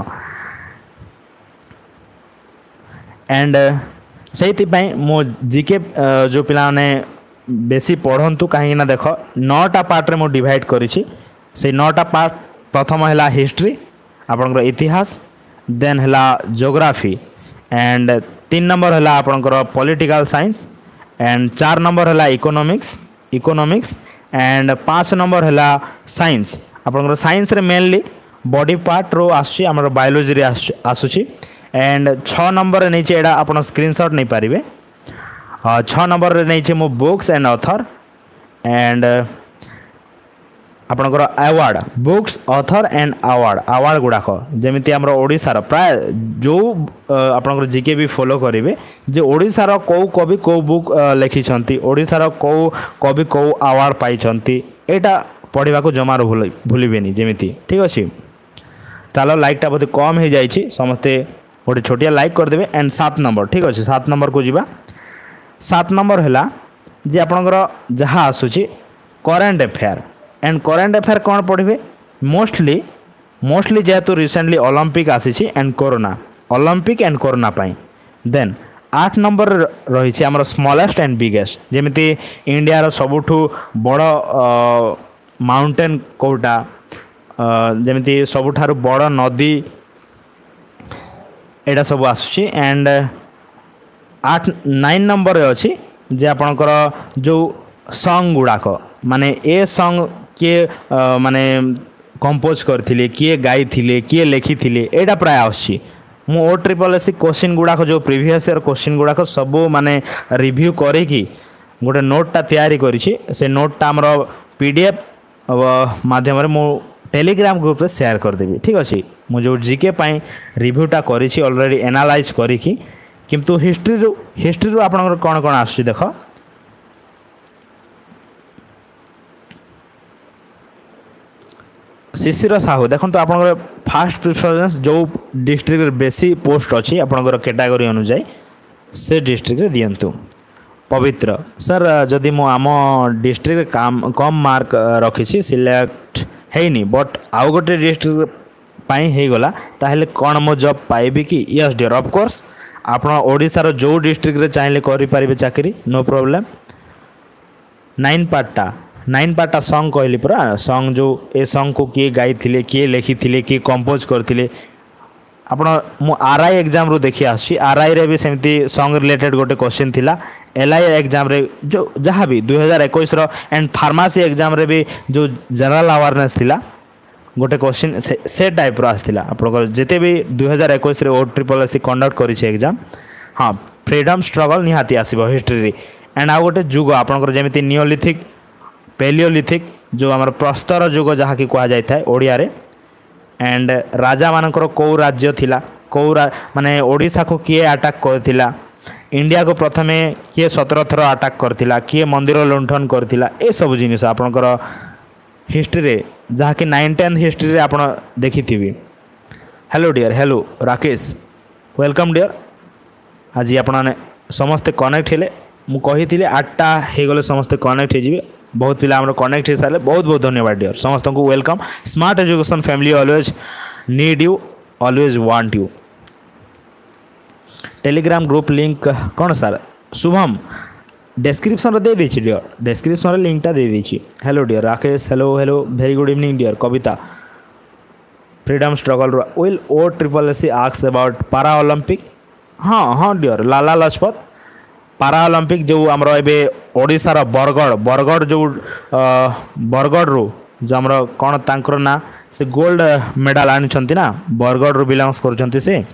एंड से मो जीके जो पिला ने बेसी पढ़ंतु कहीं ना देख नौटा पार्ट रे मो डिवाइड करिछि से नौटा पार्ट प्रथम है हिस्ट्री आपनकर इतिहास देन है ज्योग्राफी एंड तीन नंबर है आपनकर पॉलिटिकल साइंस एंड चार नंबर है इकोनॉमिक्स इकोनॉमिक्स एंड पाँच नंबर है साइंस आपनकर साइंस रे मेनली बॉडी पार्ट रो आसुची हमर बायोलॉजी रे आसुची एंड छः नंबर नहीं एडा आप स्क्रीनशॉट नहीं पारे छः नंबर रे नहीं मो बुक्स एंड ऑथर एंड आपनकर award books author and award award गुड़ाक जमीती आम ओडिशार प्राय जो आपनकर जीके भी फॉलो करेंगे जे ओडिशार कौ कवि कौ बुक लिखिं ओडिशार कौ कवि कौ अवार्ड पाई एटा पढ़ा को जमार भूल भूलें जमीती ठीक अच्छे चलो लाइकटा बहुत कम हो जाए समस्ते गोटे छोटिया लाइक करदे एंड सात नंबर ठीक अच्छे सात नंबर को जीवा सात नंबर है जे आपनकर जहाँ आसूची current affair and current affair कौन पढ़े मोस्टली मोस्टली जेहेतु रिसेंटली ओलंपिक आसी and corona Olympic and corona पाई देन आठ नंबर रही आमर स्मॉलेस्ट एंड बिगेस्ट जमी इंडिया सबुठ बड़ माउंटेन कोटा जमी सबुठ बड़ नदी एटा सब आसुची एंड आठ नाइन नंबर अच्छी जे आपणकर जो सॉन्ग गुड़ाक माने ए सॉन्ग किए माने कंपोज करथिले किए गाई थिले किए लेखि थिले एटा प्राय आछि मु ओ ट्रिपल एस क्वेश्चन गुड़ाक जो प्रीवियस ईयर क्वेश्चन गुड़ाक सब माने रिव्यू करे कि गोटे नोटटा तैयारी करिछि से नोटटा हमर पीडीएफ माध्यम रे मु टेलीग्राम ग्रुप रे शेयर कर देबी ठीक अछि मु जो जीके पई रिव्यूटा करिछि ऑलरेडी एनालाइज करिकि किंतु हिस्ट्री रो हिस्ट्री रो आपनकर कोन कोन आछि देखो शिशिर साहू देखो तो आपनकर फास्ट प्रिफरेंस जो डिस्ट्रिक्ट बेसी पोस्ट अच्छी आपनकर कैटेगरी अनुसार से डिस्ट्रिक्ट दियंतु पवित्र सर जदि मो आम डिस्ट्रिक्ट काम कम मार्क रखी सिलेक्ट हैनी बट आउ गोटे डिस्ट्रिक्ट पाई हो गला ताहले कौन मो जॉब पाइबी कि यस डियर ऑफ कोर्स आप ओडिशार जो डिस्ट्रिक्ट रे चाहिले करि पारिबे चाकरी नो प्रॉब्लम नाइन पार्टा नाइन पार्टा सॉन्ग कहली पूरा सॉन्ग जो ए सॉन्ग को किए गाई थिले किए लेखि थिले किए कंपोज करथिले आपण मु आरआई एग्जाम रो देखि आसी आरआई रे भी सेमती सॉन्ग रिलेटेड गोटे क्वेश्चन थिला एलआई एग्जाम रे जो जहाँ भी दुई हजार इक्कीस रो एंड फार्मेसी एग्जाम रे भी जो जनरल अवेयरनेस थिला गोटे क्वेश्चन से, से टाइप रो आसथिला आपन जेते भी दुई हजार इक्कीस रे ओ ट्रिपल एस कंडक्ट करि छे एग्जाम हाँ फ्रीडम स्ट्रगल निहाती आसीबो हिस्ट्री रे एंड आ गोटे जुग आपन जेमिति नियोलिथिक पेलियोलिथिक जो आमर प्रस्तर जुग जहाँ कि कहा जाए ओडिया रे एंड राजा मानकर कौ राज्य थिला कौ माने ओडिशा को किए अटैक करथिला इंडिया को प्रथमे किए सत्रह थर अटैक करथिला किए मंदिर लुंठन करथिला ए सब जिनिस आपनकर हिस्ट्री रे जहाँ कि नाइन टेन्थ हिस्ट्री रे आपण देखिथिबी hello dear hello Rakesh welcome dear आज आपण समस्ते कनेक्ट हेले मु कही आठटा हो गले समस्ते कनेक्ट हो बहुत पिला हमर कनेक्ट हो सारे बहुत बहुत धन्यवाद डियर समस्त को welcome smart education family always need you always want you Telegram group link कौन सर शुभम डिस्क्रिप्शन दे दी डियर डिस्क्रिप्शन लिंकटा दे दी hello dear Rakesh hello hello very good evening dear Kavita freedom struggle will O triple S asks about para Olympic हाँ हाँ dear Lala Lajpat पारा Olympic जो आमर एबे ओडिशार बरगढ़ बरगढ़ जो बरगढ़ रू जो आमर कौन तांकर ना से गोल्ड मेडल आनी ना बरगढ़ रू बिलोंग्स कर से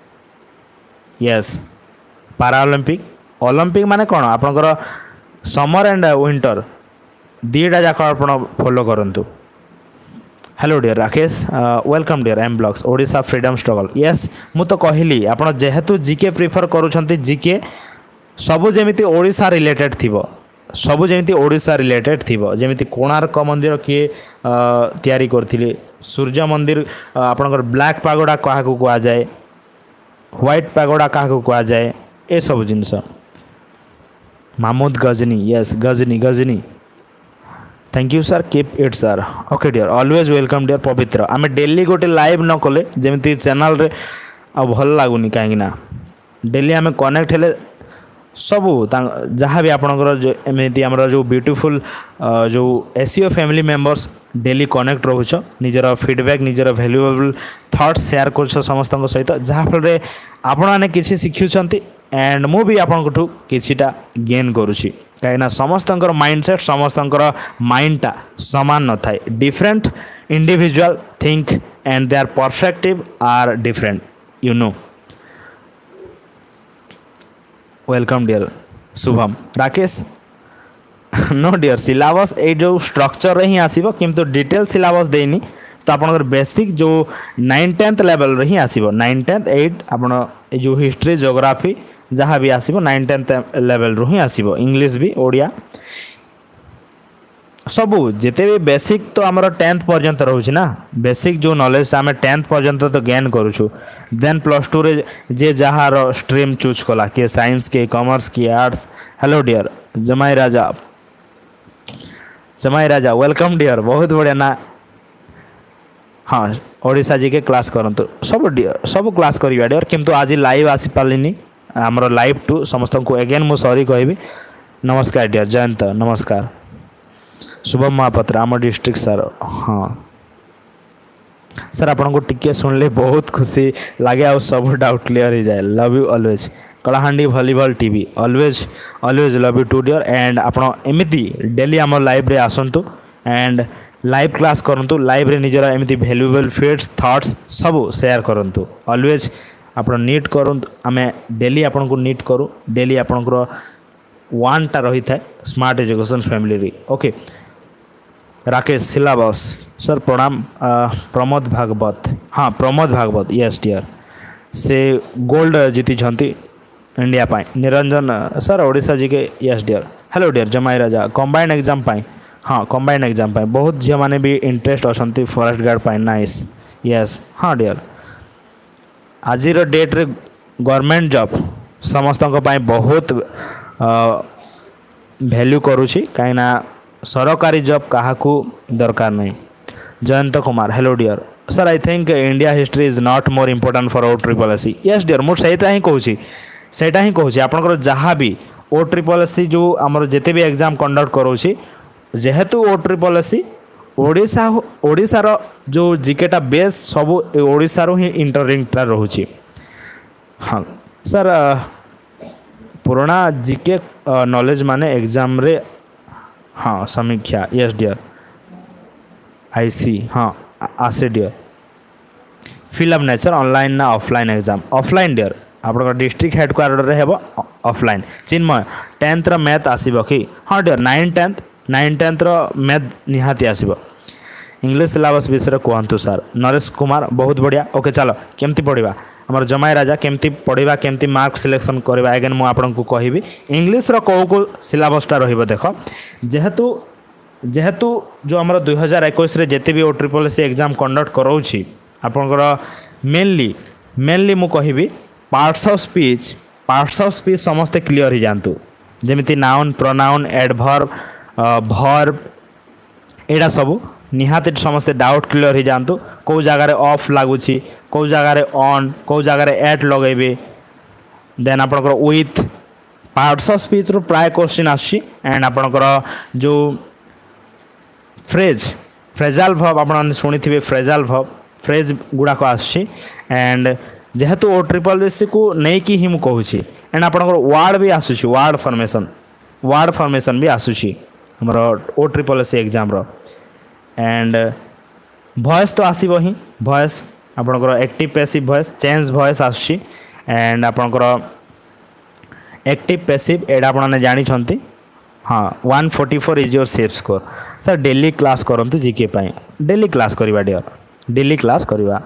यस पारा ओलंपिक ओलंपिक माने कौन आपनकर समर एंड विंटर दीटा जाक आप फॉलो करंतु hello dear Rakesh welcome dear M blogs Odisha freedom struggle yes मु तो कहली आपन जेहेतु जीके प्रिफर करूछंती जीके सबु जेमिति ओडिशा रिलेटेड थिबो सबु जेमिति ओडिशा रिलेटेड थिबो जेमिति कोणार्क मंदिर किए तयारी करथिले सूर्य मंदिर आपनकर ब्लैक पागोडा कहा को कहा जाए व्हाइट पागोडा कहा को कहा जाए ए सब जिनस Mahmud Ghazni yes Ghazni Ghazni thank you sir keep it sir okay dear always welcome dear Pavitra आम डेली गोटे लाइव न कले जमी चैनल रे आ भल लगुनि कहीं डेली आम कनेक्ट हेले सबू जहाँ भी आपणकर जो एमती आम जो ब्यूटीफुल जो एसीओ फैमिली मेंबर्स डेली कनेक्ट रोच निजर फीडबैक निजर वैल्यूएबल थॉट्स शेयर कर समस्त सहित जहाँफल आपण मैंने किसी शिखुंट एंड मु भी आपठू किछिटा गेन करुँची कहीं समस्त माइंडसेट समस्त माइंडटा सामान न थाए different individual think and their perspective are different you know welcome dear Shubham Rakesh no dear syllabus ए जो स्ट्रक्चर रे ही आसीबो किंतु डिटेल सिलेबस देनी तो आपनकर बेसिक जो नाइन टेन्थ लेवल रे ही आसीबो नाइन टेन्थ एट आपण ए जो हिस्ट्री ज्योग्राफी जहाँ भी आसीबो नाइन टेन्थ लेवल रू ही आसीबो इंग्लिश भी ओडिया सबू जिते भी बेसिक तो आमर टेन्थ पर्यंत रोचे ना बेसिक जो नॉलेज आम टेन्थ पर्यंत तो गेन करूँ देन प्लस टू रे जे जहाँ स्ट्रीम चूज कला किए साइंस किए कॉमर्स किए आर्ट्स हेलो डियर जमाई राजा जमाई राजा वेलकम डियर बहुत बढ़िया ना हाँ ओडिशा जी के क्लास करंतु सब डियर सब क्लास करिया डियर किंतु आज लाइव आसी पालिनी आमर लाइव टू समस्त को एगेन मु सॉरी कहबी। नमस्कार डियर जयंत नमस्कार। शुभम महापात्र आम डिस्ट्रिक्ट सर हाँ सर आपन को टिके सुनले बहुत खुशी लगे आ सब डाउट क्लियर हो जाए। Love you always Kalahandi volleyball TV always always love you too dear and आपन एमिति डेली आम लाइव रे आसंतु एंड लाइव क्लास करंतु लाइव रे निजरा एमिति वैल्यूएबल फीड्स थॉट्स सब शेयर करंतु ऑलवेज आपन नीट करंतु आमे डेली आपन को नीट करू डेली आपन को वन टा रही था स्मार्ट एजुकेशन फैमिली रे ओके। राकेश सिलाबस सर प्रणाम प्रमोद भागवत हाँ प्रमोद भागवत यस डियर से गोल्ड जीति इंडिया पाई। Niranjan sir Odisha G K yes dear hello dear जमाई राजा कंबाइंड एग्जाम पाई हाँ कंबाइंड एग्जाम पाई बहुत झील मैंने भी इंटरेस्ट अच्छा फॉरेस्ट गार्ड पाई नाइस यस हाँ डियर आज डेट रे गवर्नमेंट जॉब समस्त बहुत वैल्यू करुँची कहीं सरकारी जॉब क्या दरकार नहीं। Jayant Kumar hello dear sir I think India history is not more important for O triple S yes dear मुझे ही कहूँ सेटा ही कहूँ आपंकर जहाँ भी ओ ट्रिपल एस जो आमर जिते भी एग्जाम कंडक्ट करोची जेहेतु ओ ट्रिपल एस ओडिशा ओडिशार जो जिकेटा बेस सब ओडिशार ही इंटरलिंक्ड रोचे। हाँ सर पुराना जिके नॉलेज माने एग्जाम रे हाँ समीक्षा यस डियर आई सी हाँ आसे डियर फिल्म नेचर ऑनलाइन ना ऑफलाइन एग्जाम ऑफलाइन डियर आप डिस्ट्रिक्ट हेडक्वार्टर हे ऑफलाइन। चिन्मय टेन्थ मैथ आसब कि हाँ dear nine tenth nine tenth math निहाती आसब। इंग्लिश सिलेबस विषय कहतु सर। नरेश कुमार बहुत बढ़िया ओके चलो केमती पढ़ा आमर जमाई राजा केमती पढ़ा केमती मार्क सिलेक्शन करवा एगेन मुझे आपको कहबी इंग्लिश रो कौ को सिलेबसटा रहिबो देख जेहेतु जेहेतु जो आमर दुई हजार इक्कीस जिते भी O triple S exam conduct कराऊँगी आपंकर मेनली मेनली मु कहबी parts of speech parts of speech समस्ते क्लियर ही जातु जमीती नाउन प्रोनाउन एडभर्ब भर्ब एडा सब निहाती समस्ते डाउट क्लियर ही जातु कौ जगार ऑफ लगुच कौ जगार ऑन कौ जगार एट लगेबे देन आपंकर विथ पार्ट्स ऑफ स्पीच रो प्राय क्वेश्चन आसी एंड आपंकर जो फ्रेज फ्रेजाल वर्ब आपने शुणी थे फ्रेजाल वर्ब फ्रेज गुड़ाक आसी एंड जेहेतु ओ ट्रिपल एस को नहीं कि ही मुझे कहूँ एंड आपंकर वार्ड भी आसूसी वार्ड फॉर्मेशन वार्ड फॉर्मेशन भी आसूसी हमर ओ ट्रिपल एस एग्जाम रो एंड वॉइस तो आसब ही वॉइस आपंकर active passive voice change voice आसूसी एंड आपंकर एक्टिव पैसिव एडा आपने जानी हाँ one forty four is your safe score sir daily class करंतु जीके पाई डेली क्लास करवा डियर डेली क्लास करवा।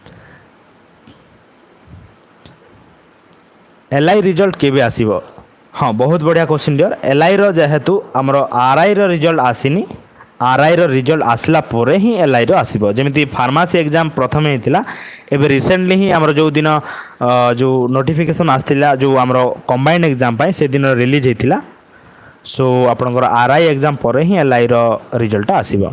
एल आई रिजल्ट केबे आसीबो हाँ बहुत बढ़िया क्वेश्चन डियर एल आई रो जेहेतु आमर आर आई रो रिजल्ट आसीनी आर आई रो रिजल्ट आसला पोरे ही एल आई रो आसीबो जेमिति फार्मेसी एग्जाम प्रथमे हिथिला एबे रिसेंटली ही आमर जो दिन जो नोटिफिकेशन आसथिला जो आमर कंबाइंड एग्जाम पाई से दिन रिलीज हिथिला सो आपनकर आर आई एग्जाम पर ही एल आई रो रिजल्ट आसीबो।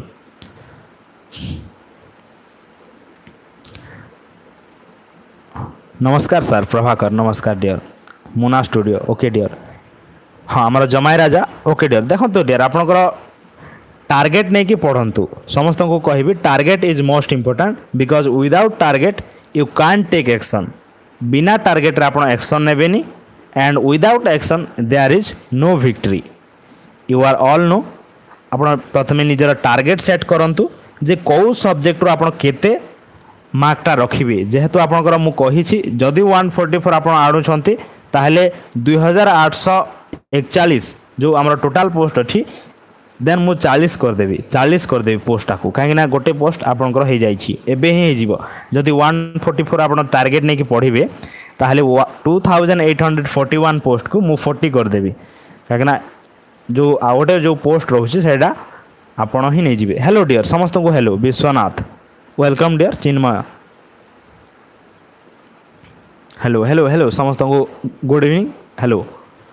नमस्कार सर प्रभाकर नमस्कार डियर मुना स्टूडियो ओके डियर हाँ आमर जमाई राजा ओके डियर देखो तो डियर आपनकर टार्गेट नहीं कि पढ़ंतु समस्त को कहबी target is most important because without target you can take action बिना टार्गेट रे आपण एक्शन नेबेनी and without action there is no victory you are all know आपण प्रथमे निजर टार्गेट सेट करंतु जे कौ सब्जेक्ट रो आपण केते मार्कटा रखिबे जेहेतु आपनकर मु कहिछि जदि वन फोर्टी फोर आपण आडुछंती ताहले दुई हजार आठ सौ एकचालीस जो आमर टोटाल पोस्ट अच्छी देन मु चालीस करदेवी चालीस करदेवी पोस्टा को कहीं गोटे पोस्ट आपंकर हो जाए जदि वन फोर्टी फोर आप टार्गेट नहीं कि पढ़े ताहले two thousand eight hundred forty one post को मु फोर्टी करदेवी कहीं जो आ गोटे जो पोस्ट रोचे सेटा आपण ही नहीं जी। हेलो डियर समस्त को hello Vishwanath welcome dear Chinmay hello hello hello समस्त को good evening hello.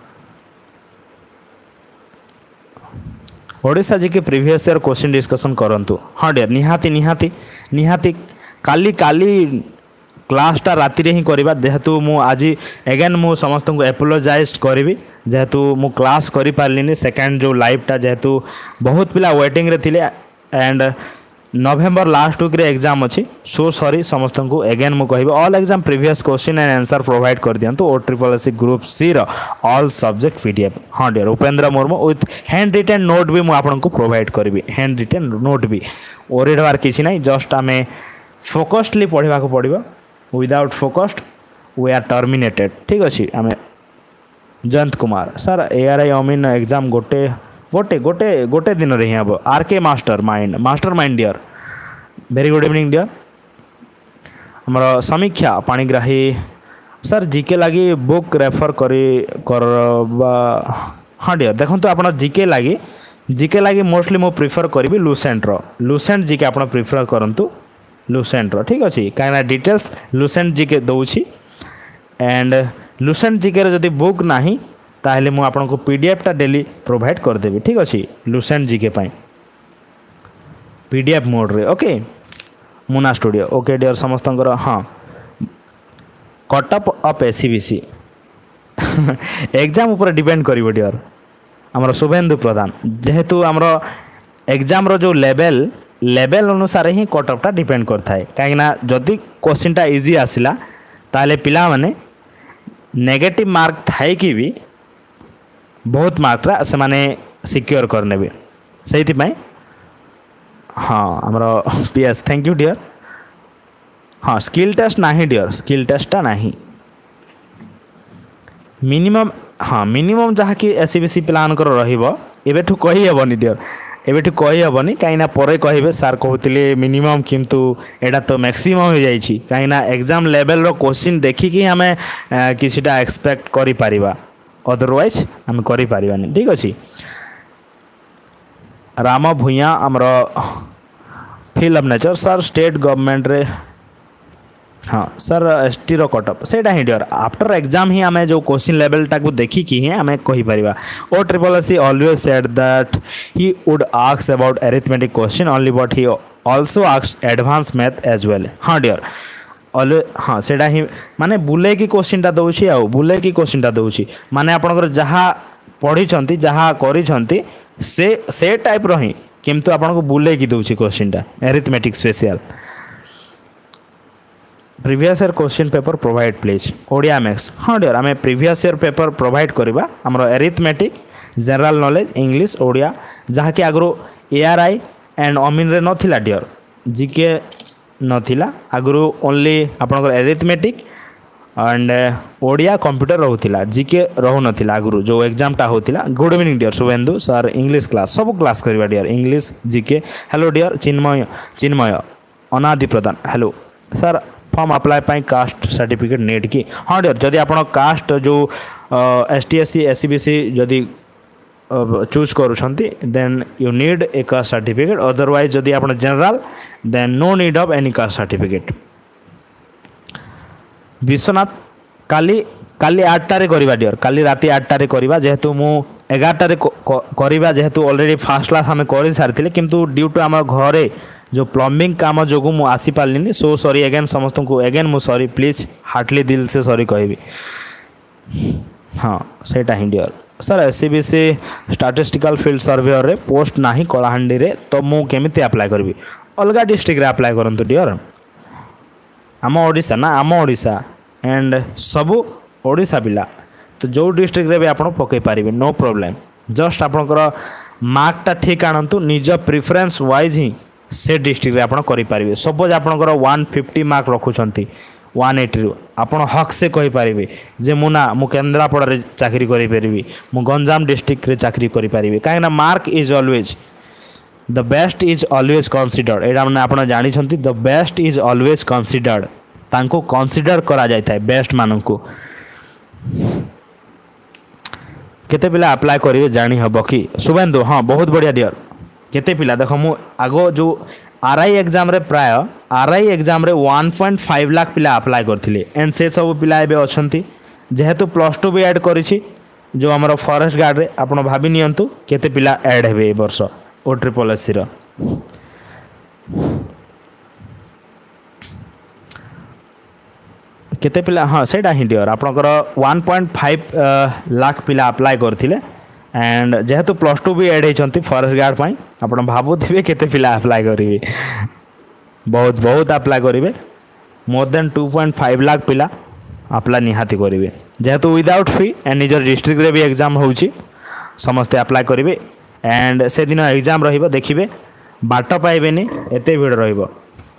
Odisha G K previous year question discussion करंतु हाँ डियर निहाती निहाती निहाती काली काली क्लासटा राति रे ही करबा जेहेतु मु आज एगेन मु समस्त को एपोलोजाइज करी जेहेतु मु क्लास करि पारलिनी सेकेंड जो लाइवटा जेहेतु बहुत पिला वेटिंग रे थिले एंड नवेम्बर लास्ट वीक रे एग्जाम अच्छी सो सॉरी समस्त को एगेन मु कहबी all exam previous question and answer provide कर दियंतु O triple S group C रो ऑल सब्जेक्ट पीडीएफ। हाँ dear Upendra Murmu with hand written note भी मु आपन को प्रोवाइड करबी हैंड रिटेन नोट भी ओरिड बार किछि नै जस्ट आमे फोकस्डली पढ़िबा को पड़िबो without focused we are terminated ठीक अछि। आमे जयंत कुमार सर एआरआई अमीन एग्जाम गोटे गोटे गोटे गोटे दिन रे हम R K master mind master mind dear very good evening dear. हमर समीक्षा पाणीग्राही सर जीके लगी बुक रेफर करी कर हाँ डियर देखो तो आप जीके लगी जीके लगी मोस्टली मो प्रिफर करी लुसेंट रो लुसेंट जीके आप प्रिफर करंतु लुसेंट रो ठीक अच्छे कहीं डिटेल्स लुसेंट जीके दौची एंड लुसेंट जीके जदि बुक नाही ताहले मु आपन को पीडीएफ टा डेली प्रोवाइड कर देबी ठीक अच्छे लुसेंट जीके पाई पीडीएफ मोड रे ओके मुना स्टूडियो ओके डियर समस्त हाँ कटअप अफ एसीबीसी एग्जाम ऊपर डिपेंड करिवो डियर हमर शुभेंदु प्रधान जेहेतु हमर एग्जाम रो जो लेवल लेवल अनुसार ही कटअप टा डिपेंड करता है कहीं जदि क्वेश्चन टा इजी आसिला ताले पिला माने नेगेटिव मार्क थाई कि भी बहुत मार्कटा से माने सिक्योर करने भी सही हाँ आमर पीएस थैंक यू डियर। हाँ स्किल टेस्ट नहीं डियर स्किल टेस्टा नहीं मिनिमम हाँ मिनिमम जहाँ कि एससीबीसी पिलानकर रहिबो एबेठु कहि हेबनी डियर एबेठु कहि हेबनी काइना परे कहिबे सर कहउतिले मिनिमम किंतु एडा तो मैक्सिमम हो जाइछि काइना एग्जाम लेवल रो क्वेश्चन देखि कि हमें किछटा एक्सपेक्ट करि परिबा अदरवाइज हम करि परिबानी ठीक अछि। राम भूया आमर film nature sir state government रे हाँ सर एस टी रो कटअप सेटा ही डियर आफ्टर एग्जाम ही आमे जो क्वेश्चन लेवल टाक देखी कि ही आमे कहि परिबा O triple S always said that he would ask about arithmetic question only but he also ask advance math as well. हाँ डियर ऑलवेज हाँ सेटा ही माने बुले की क्वेश्चन टा दउछि आ बुले की क्वेश्चन टा दउछि माने आपनकर जहाँ पढ़ी छंती जहाँ करी छंती से से टाइप रो ही किंतु आपन को बुले की दउछि क्वेश्चन टा arithmetic special previous year question paper provide please Odia maths. हाँ डियर आम प्रीवियस ईयर पेपर प्रोवाइड करवा आमर arithmetic general knowledge English Odia जहाँ कि आगु एआरआई एंड अमीन रे नथिला डियर जीके नथिला आगु ओनली आपनकर अरिथमेटिक एंड ओडिया कंप्यूटर रोला जीके रहू नाला आगु जो एग्जाम टा होता। Good evening dear Shubhendu sir English class सब क्लास करवा dear English GK. Hello dear Chinmay Chinmay Anadi Pradhan hello sir form apply पाई कास्ट सर्टिफिकेट नीड की। हाँ डियर जदि आप कास्ट जो S T S C S C B C जदि चूज करुँच then you need a caste certificate otherwise जदि आप general then no need of any caste certificate. Vishwanath काली काली आठटारे करवा डियर काली राति आठटारे करवा जेहेतु मु एगारटारे करवा जेहेतु ऑलरेडी फास्ट क्लास आम कर सारी किंतु ड्यू टू आम घरे जो प्लम्बिंग काम जो मु आसी पारलिनी सो सॉरी अगेन समस्त को अगेन मु सॉरी प्लीज हार्टली दिल से सॉरी कहबी। हाँ सेटा ही dear sir SCBC statistical field surveyor रे पोस्ट नाही कलाहांडी रे तो मु केमिति अप्लाई करबी अलगा डिस्ट्रिक्ट रे अप्लाई करंतु डियर आम ओडिशा ना आम ओडिशा एंड सबू ओडिशा पिला तो जो डिस्ट्रिक्ट रे भी आप पकई पारे नो प्रोब्लेम जस्ट आपंकर मार्कटा ठीक आणतु निज प्रिफरेन्स वाइज ही से डिस्ट्रिक्ट रे आपन करि पारिबे। सपोज आपनकर वन फिफ्टी मार्क रखुछंती वन एटी रु आपन हक से कहि पारिबे जे मु ना मु केन्द्रापड़ा रे चाकरी करि परिबी मु गंजाम डिस्ट्रिक्ट रे चाकरी करि परिबे काहेना mark is always the best is always considered एटा माने आपन जानि छंती the best is always considered तांको कंसीडर करा जाय थाए बेस्ट माननकु केते पिला अप्लाई करिवे जानि हबो कि शुभेंदु। हाँ बहुत बढ़िया डियर केते पिला देख मु आगो जो आरआई एग्जाम रे प्राय आरआई एग्जाम रे वन पॉइंट फाइव लाख पिला अप्लाई करथिले एंड से सब पिला एबे अछंती जेहेतु प्लस टू भी ऐड करिछि जो हमर फॉरेस्ट गार्ड रे आपण भाबी नियंतु केते पिला ऐड हेबे ए वर्ष ओ ट्रिपल एस सी रो। केते पिला हाँ सेटा ही डियर आपणकर वन पॉइंट फाइव लाख पिला अप्लाई करथिले एंड जेहेतु प्लस टू भी एड होती फॉरेस्ट गार्ड पाई आपण भावुथिबे केते पिला अप्लाई करेंगे बहुत बहुत अप्लाई करेंगे more than two point five lakh पिला अप्लाई निहाती करेंगे जेहेतु विदाउट फी एंड निजर डिस्ट्रिक्ट रे भी एग्जाम होउची समस्ते अप्लाई करेंगे एंड से दिन एग्जाम रहिबो देखिबे बाट पाइबेनी एते भीड़ रहिबो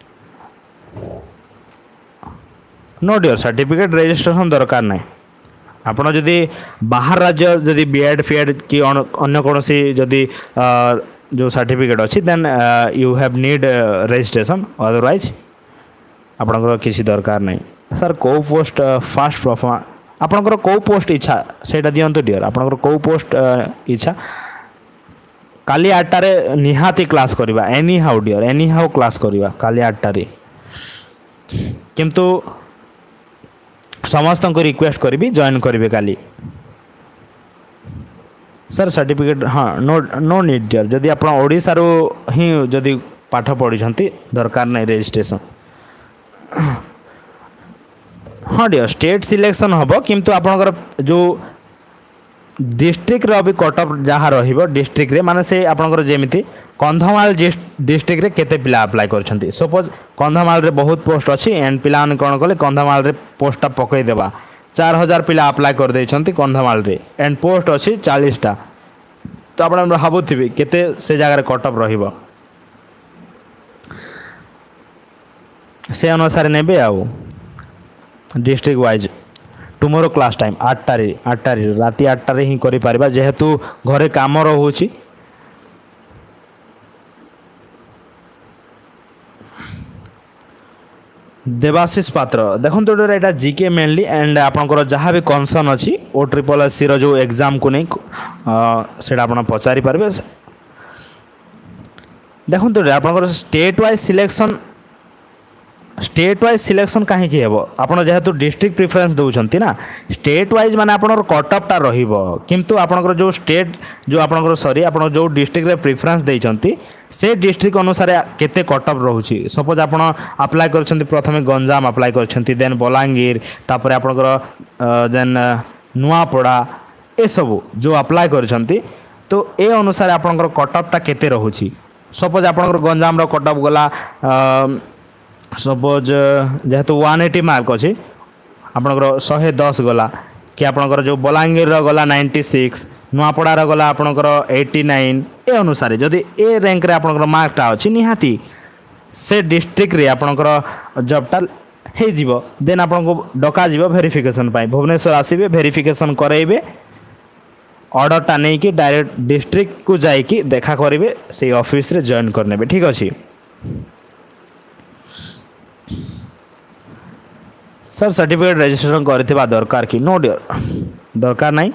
नो डियर सर्टिफिकेट रजिस्ट्रेशन दरकार नहीं आपण जदि बाहर राज्य जदि बीएड फीएड कि अन्य कौन सी जदि जो सर्टिफिकेट अच्छी then you have need registration otherwise आपणकर किसी दरकार नहीं सर कौ पोस्ट फास्ट परफॉर्म आपणकर कौ पोस्ट इच्छा सेटा दियंतु डियर आपणकर कौ पोस्ट इच्छा काली आठटारे निहाती क्लास करवा anyhow dear anyhow class करवा काली आठटारे किंतु समस्त को रिक्वेस्ट करी जॉइन करेंगे काली सर सर्टिफिकेट हाँ नो नो नीड डियर जदि आप ओडिशा रो ही जदि पाठ पढ़ी दरकार नहीं रजिस्ट्रेशन हाँ डियर स्टेट सिलेक्शन हम किंतु आपनकर जो डिस्ट्रिक्ट रो भी कटअप जहाँ रहिबो डिस्ट्रिक्ट रे माने से आपनकर जेमिति कंधमाल डिस्ट्रिक्ट रे केते पिला अप्लाई करछंती सपोज कंधमाल रे बहुत पोस्ट अच्छी एंड पिला कौन कले कंधमाल रे पोस्टा पकई देबा चार हजार पिला अप्लाई कर देछंती कंधमाल रे एंड पोस्ट अच्छी चालीस टा तो आपण भाबुथिबे केते से जगह रे कटअप रहिबो से अनुसार नेबे आउ district wise tomorrow class time आठटारे आठटारे राति आठटारे ही करि पारिबा जेहेतु घरे काम रहुछि देवाशीष पात्र देखो तो यहाँ जीके मेनली एंड आपंकर जहाँ भी कनसर्न अच्छी ओ ट्रिपल एस सी रो एग्जाम को नहीं से आप पचारि पारे देखो तो आपंकर state wise selection state wise selection कहीं हम आप जेहेतु डिस्ट्रिक्ट प्रिफरेन्स दौरान ना स्टेट वाइज माने आपनकर कटअपटा रहिबो किंतु आपनकर जो स्टेट जो आपनकर सॉरी आप जो डिस्ट्रिक्ट रे प्रिफरेन्स देइचंती से डिस्ट्रिक्ट अनुसार केते कटअप रहुची सपोज आपण अप्लाई करछंती प्रथमे गंजाम अप्लाई करछंती देन बलांगीर तापर आपनकर देन नुआपड़ा ए सब जो अप्लाई करछंती तो ए अनुसार आपनकर कटअपटा केते रहुची सपोज आपनकर गंजाम रो कटअप गला सपोज जेहेतु वन एटी मार्क अच्छी आपंकर शहे दस गला कि आपंकर जो बलांगीर गला नाइंटी सिक्स नुआपड़ार गला आपंकर एटी नाइन ए अनुसार जदि ए रैंक रे आपंकर मार्कटा अच्छी निहाती से डिस्ट्रिक्ट रे आपंकर जॉबटा हो जीवो देन आपको डका जीवो वेरिफिकेशन पाई भुवनेश्वर आसीबे वेरिफिकेशन कराइबे ऑर्डरटा नहीं कि डायरेक्ट डिस्ट्रिक्ट को जाइकी देखा करेंगे से ऑफिस रे जॉइन करने ठीक अच्छे सर सर्टिफिकेट रजिस्ट्रेशन करथिबा दरकार कि नो डियर दरकार नहीं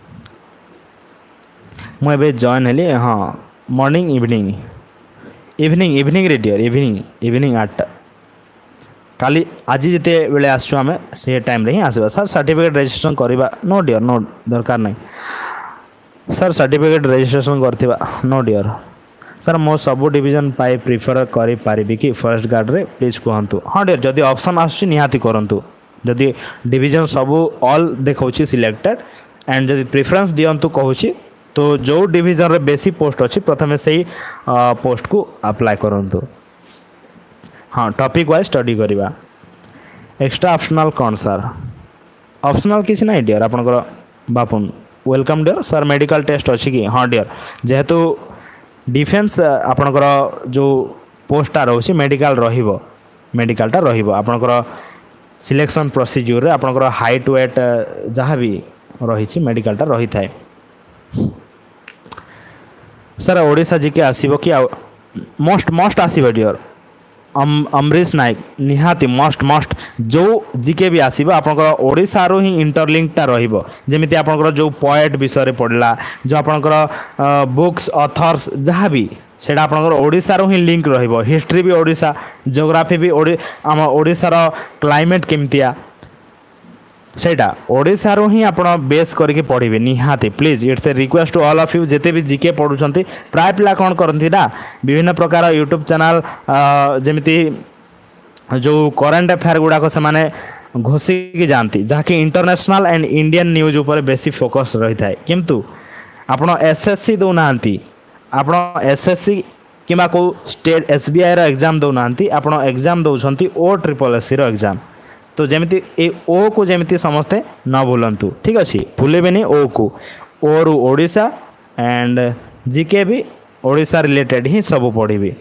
मुझे जॉइन हेली हाँ मॉर्निंग इवनिंग इवनिंग इवनिंग रे डियर इवनिंग इवनिंग आठटा काली आज जिते बेले आसु आमे से टाइम रे ही आसबा सर सर्टिफिकेट रजिस्ट्रेशन करबा नो डियर नो दरकार नहीं सर सर्टिफिकेट रजिस्ट्रेशन करथिबा नो डियर सर मो सबू डिवीजन पाई प्रिफर करि पारिबी कि फॉरेस्ट गार्ड रे प्लीज कहतु हाँ डियर जदि ऑप्शन आसुची निहाती करंतु जदि डिवीजन सबू ऑल देखौची सिलेक्टेड एंड जदि प्रिफरेंस दियंतु कहूची तो जो डिवीजन रे बेसी पोस्ट अच्छी प्रथमे से ही पोस्ट को अप्लाई करंतु हाँ टॉपिक वाइज स्टडी करवा एक्स्ट्रा ऑप्शनल कौन सर ऑप्शनल किसी ना डियर आपनकर बापुन welcome dear sir medical test अच्छी कि हाँ डियर जेहेतु डिफेन्स आपनकर जो पोस्टा रोचे मेडिकल रहिबो मेडिकलटा रहिबो आपनकर सिलेक्शन प्रोसीजर रे आपनकर हाइट वेट जहाँ भी रही मेडिकलटा रही थाए सर ओडिशा जीके आसीबो कि मोस्ट मोस्ट आसीबो डियर अम अमरीश नायक निहाती मस्ट मस्ट जो जीके भी आसीबो आपनकर ओडिशा रो ही इंटरलिंकटा रहिबो जेमिति आपनकर जो पोएट विषय रे पढ़ला जो आपनकर बुक्स ऑथर्स जहाँ भी सेटा आपनकर ओडिशा रो ही लिंक रहिबो हिस्ट्री भी ओडिशा ज्योग्राफी भी ओडी आम ओडिशा रो क्लाइमेट केमतिया सेटा ओडिशा रो ही आपण बेस करके पढ़िबे निहाती please it's a request to all of you जेते भी जीके पढ़ुछंती प्राय पिला कोन करंती ना विभिन्न प्रकार यूट्यूब चैनल जेमिति जो करंट अफेयर गुडा को से माने घोषिकी जाती जहाँकि इंटरनेशनल एंड इंडियन न्यूज उपर बेसी फोकस रही थाए किंतु आपण एसएससी दौना आपण एसएससी किंबा को स्टेट एसबीआई रो एग्जाम दौना आपण एग्जाम दौरान ओ ट्रिपल एससी रो एग्जाम तो जमी ए ओ को जमी समस्ते न भूलंतु ठीक अच्छे भूलेबेनि ओ को ओ रु ओडिशा एंड जीके भी ओडिशा रिलेटेड ही सब पढ़ी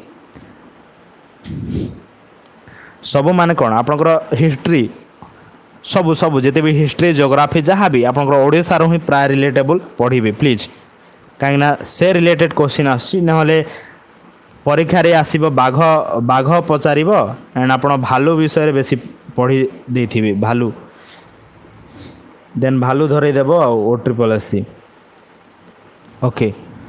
सब माने कौन आपंकर हिस्ट्री सब सब जिते भी हिस्ट्री जोग्राफी जहाँ भी आपंकर ओडिशा रो ही प्राय रिलेटेबल पढ़ी प्लीज कहीं से रिलेटेड क्वेश्चन आसना परीक्षा आसब बाघ बाघ पचार एंड आप भालू विषय बेसी पढ़ी देथिबे भालू देन भालू धरईदेव O triple S C okay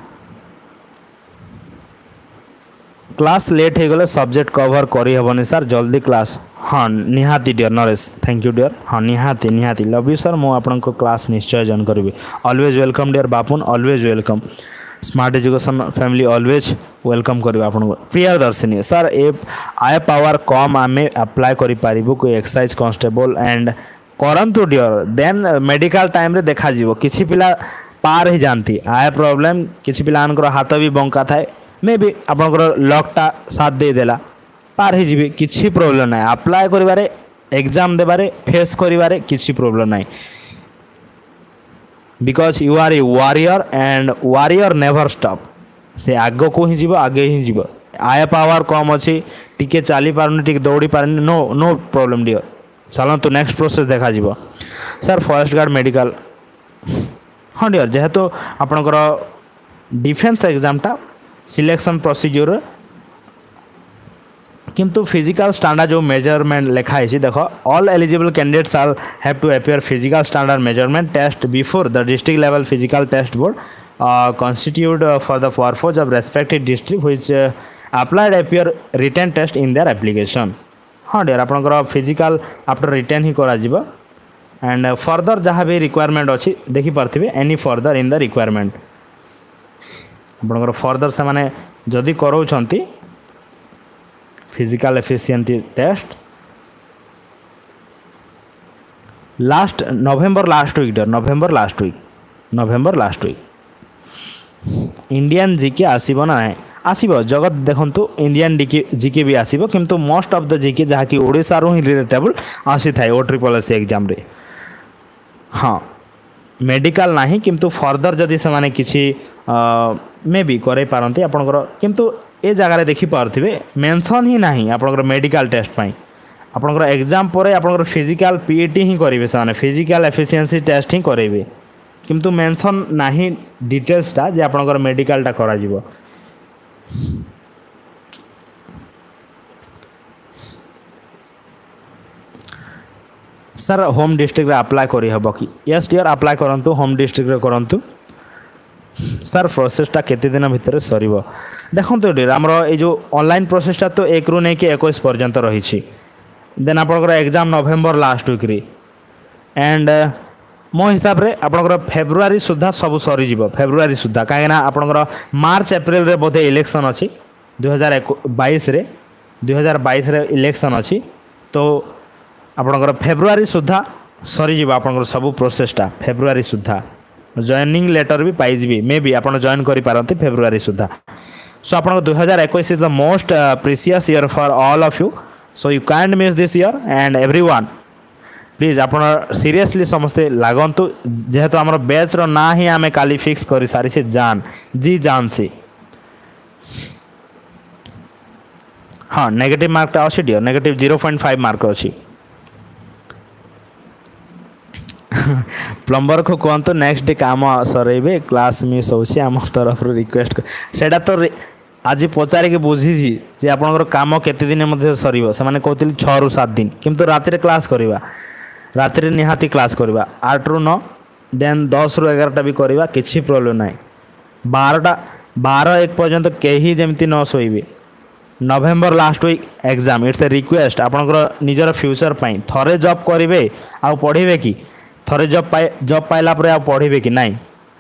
class late हो गले सब्जेक्ट कवर करी हेबनी सर जल्दी क्लास हाँ निहाती dear Naresh thank you dear हाँ निहाती निहाती लव यू सर मु आपनको क्लास निश्चय जॉइन करी ऑलवेज वेलकम डियर बापुन always welcome smart education family always welcome करी आपको प्रिय दर्शिनी सर ए आय पावर कम आम अप्लाई करि पारिबु कोई एक्सरसाइज कांस्टेबल एंड करंतु डियर देन मेडिकल टाइम रे देखा जीवो किछि पिला पार ही जानती आय प्रॉब्लम किछि पिलानकर हाथ भी बंका थाए मे भी आपनकर लकटा साथ दे देला पार ही जीवी किछि प्रॉब्लम ना अप्लाई करिबारे एग्जाम देबारे फेस करिबारे किछि प्रॉब्लम ना because you are a warrior and warrior never stop से आग को ही जीव आगे ही जीव आय पावर कम अच्छी टिके चली पारनी टिके दौड़ी पारनी नो नो प्रॉब्लम डियर चलो तो नेक्स्ट प्रोसेस देखा जीव सर फॉरेस्ट गार्ड मेडिकल हाँ डियर जेहेतु आपणकर डिफेंस एग्जामटा सिलेक्शन प्रोसीजर किंतु फिजिकल स्टैंडर्ड जो मेजरमेंट लिखाई देख all eligible candidates are have to appear physical standard measurement test before the district level physical test board constituted for the purpose of respective district which uh, applied appear written test in their application हाँ dear आपनकर physical after return ही करा जीव and further जहाँ भी requirement अच्छी देखी पार्थिबे any further in the requirement आपनकर फर्दर से माने जदि कराउछंती physical efficiency test last November last week dear November last week November last week Indian GK आसीबो ना आसीबो जगत देखंतु इंडियन डीके जीके भी आसीबो किंतु मोस्ट ऑफ द जीके जहाँ कि ओडिशा रो ही रिलेटेबल आसी थाए ओ ट्रिपल एस एग्जाम रे हाँ मेडिकल नाही किंतु फर्दर जदि से माने किछि मे भी करे पारंती आपनकर किंतु ए जगह देखी पार्थिबे मेंशन ही नाही आपनकर मेडिकल टेस्ट पाई आपनकर एग्जाम परे आपनकर फिजिकल पीईटी ही करिवे से माने फिजिकल एफिशिएंसी टेस्ट ही करेबे किंतु मेंशन नाही डिटेल्स ता जे आपनकर मेडिकल ता करा जीवो सर होम डिस्ट्रिक्ट रे अप्लाई करी हबो कि यस डियर अप्लाई करंतु होम डिस्ट्रिक्ट रे करंतु सर प्रोसेसटा केते दिन भितर सरीबो देखंतु डियर हमरो ए जो ऑनलाइन प्रोसेसटा तो एक रु नै के इक्कीस पर्यंत रही छी देन आपनकर एग्जाम नवेम्बर लास्ट वीक रे एंड मो हिसाब रे आपनकर फेब्रुआरी सुधा सब सरी जीवो फेब्रुआरी सुधा काहे ना आपनकर मार्च अप्रैल रे बोधे इलेक्शन अछि दो हज़ार बाईस रे दो हज़ार बाईस रे इलेक्शन अछि तो आपनकर फेब्रुआरी सुधा सरी जीवो आपनकर सब प्रोसेसटा फेब्रुआरी सुधा जॉइनिंग लेटर भी पाई जीवी मे बी आपन जॉइन करि पारंती फेब्रुआरी सुधा सो आपन दो हज़ार इक्कीस is the most precious year for all of you so you can't miss this year and everyone please आपन सीरियसली समस्ते लागंतु जेहेतु हमर बैच रो ना ही आमे काली फिक्स करि सारी से जान जी जान से हाँ नेगेटिव मार्क अच्छी dear negative zero point five mark अच्छी प्लम्बर को कहतु नेक्स्ट डे काम सरेबे क्लास मिस होछि आम तरफ रिक्वेस्ट सेटा तो आज पचारिक बुझी जे आपनकर काम केते दिन मध्ये सरीबो से माने कहतिल छह रु सात दिन किंतु राति रे क्लास करिबा राति रे निहाती क्लास करिबा आठ रु नौ देन दस रु ग्यारह भी करिबा किछि प्रॉब्लम नाही बारह बारह एक पर्यंत केही जेमति न सोइबे November last week exam it's a request आपनकर निजर फ्यूचर पाई थरे जॉब करिवे आ पढिबे कि थरे जॉब पाए जॉब पाइला परे आ पढिबे कि नाही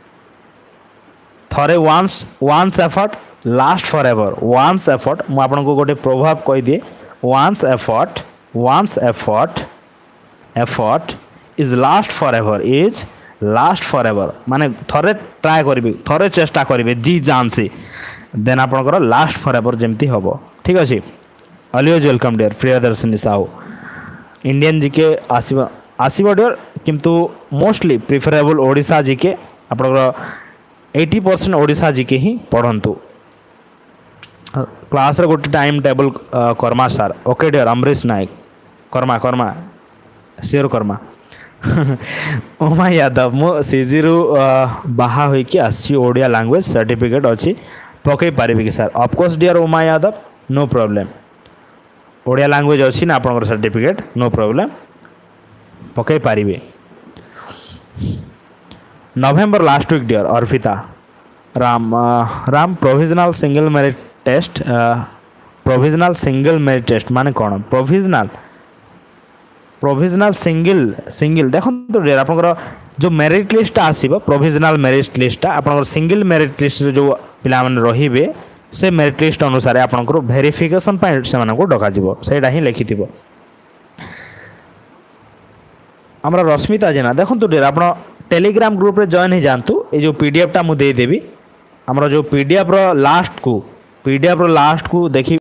थरे once once effort last forever once effort मु आपनको गोटे प्रभाव कहि दिए once effort once effort effort is last forever is last forever माने थरे ट्राए करेंगे थरे चेष्टा करेंगे जी जान से देन आपंकर लास्ट फॉर एवर जमती हम ठीक अच्छे always welcome dear Priyadarshini Sahu Indian GK आसब आसब डियर किंतु मोस्टली प्रिफरेबल ओडिशा जीके आपंकर एटी परसेंट ओडिशा जीके ही पढ़ंतु क्लास रे गोटे टाइम टेबल कर्मा सार ओके डियर अमरीश नायक कर्मा कर्मा सियोर कर्मा उमा यादव मो सीजी रु बाहा होइकी आसी ओडिया लैंग्वेज सर्टिफिकेट अच्छी पकई पारिबे कि sir of course dear Uma Yadav no problem Odia language अच्छी ना आपनकर सर्टिफिकेट नो प्रॉब्लम पकई पारिबे November last week dear Arpita Ram Ram provisional single merit test provisional single merit test माने कौन प्रोविजनल प्रोविजनल सिंगल सिंगल देखो तो डियर आपनकर जो मेरिट लिस्ट आसीबो प्रोविजनल मेरिट लिस्ट आपनकर सिंगल मेरिट लिस्ट जो पिला मन रहिबे से मेरिट लिस्ट अनुसार आपनकर वेरिफिकेशन पाइ से मानको डका जिवो सेटा ही लिखिथिबो हमरा रश्मिता जेना देखो तो डियर आपन टेलीग्राम ग्रुप रे जॉइन ही जानतु ए जो पीडीएफ टा मु दे देबी हमरा जो पीडीएफ रो लास्ट को पीडीएफ रो लास्ट को देखि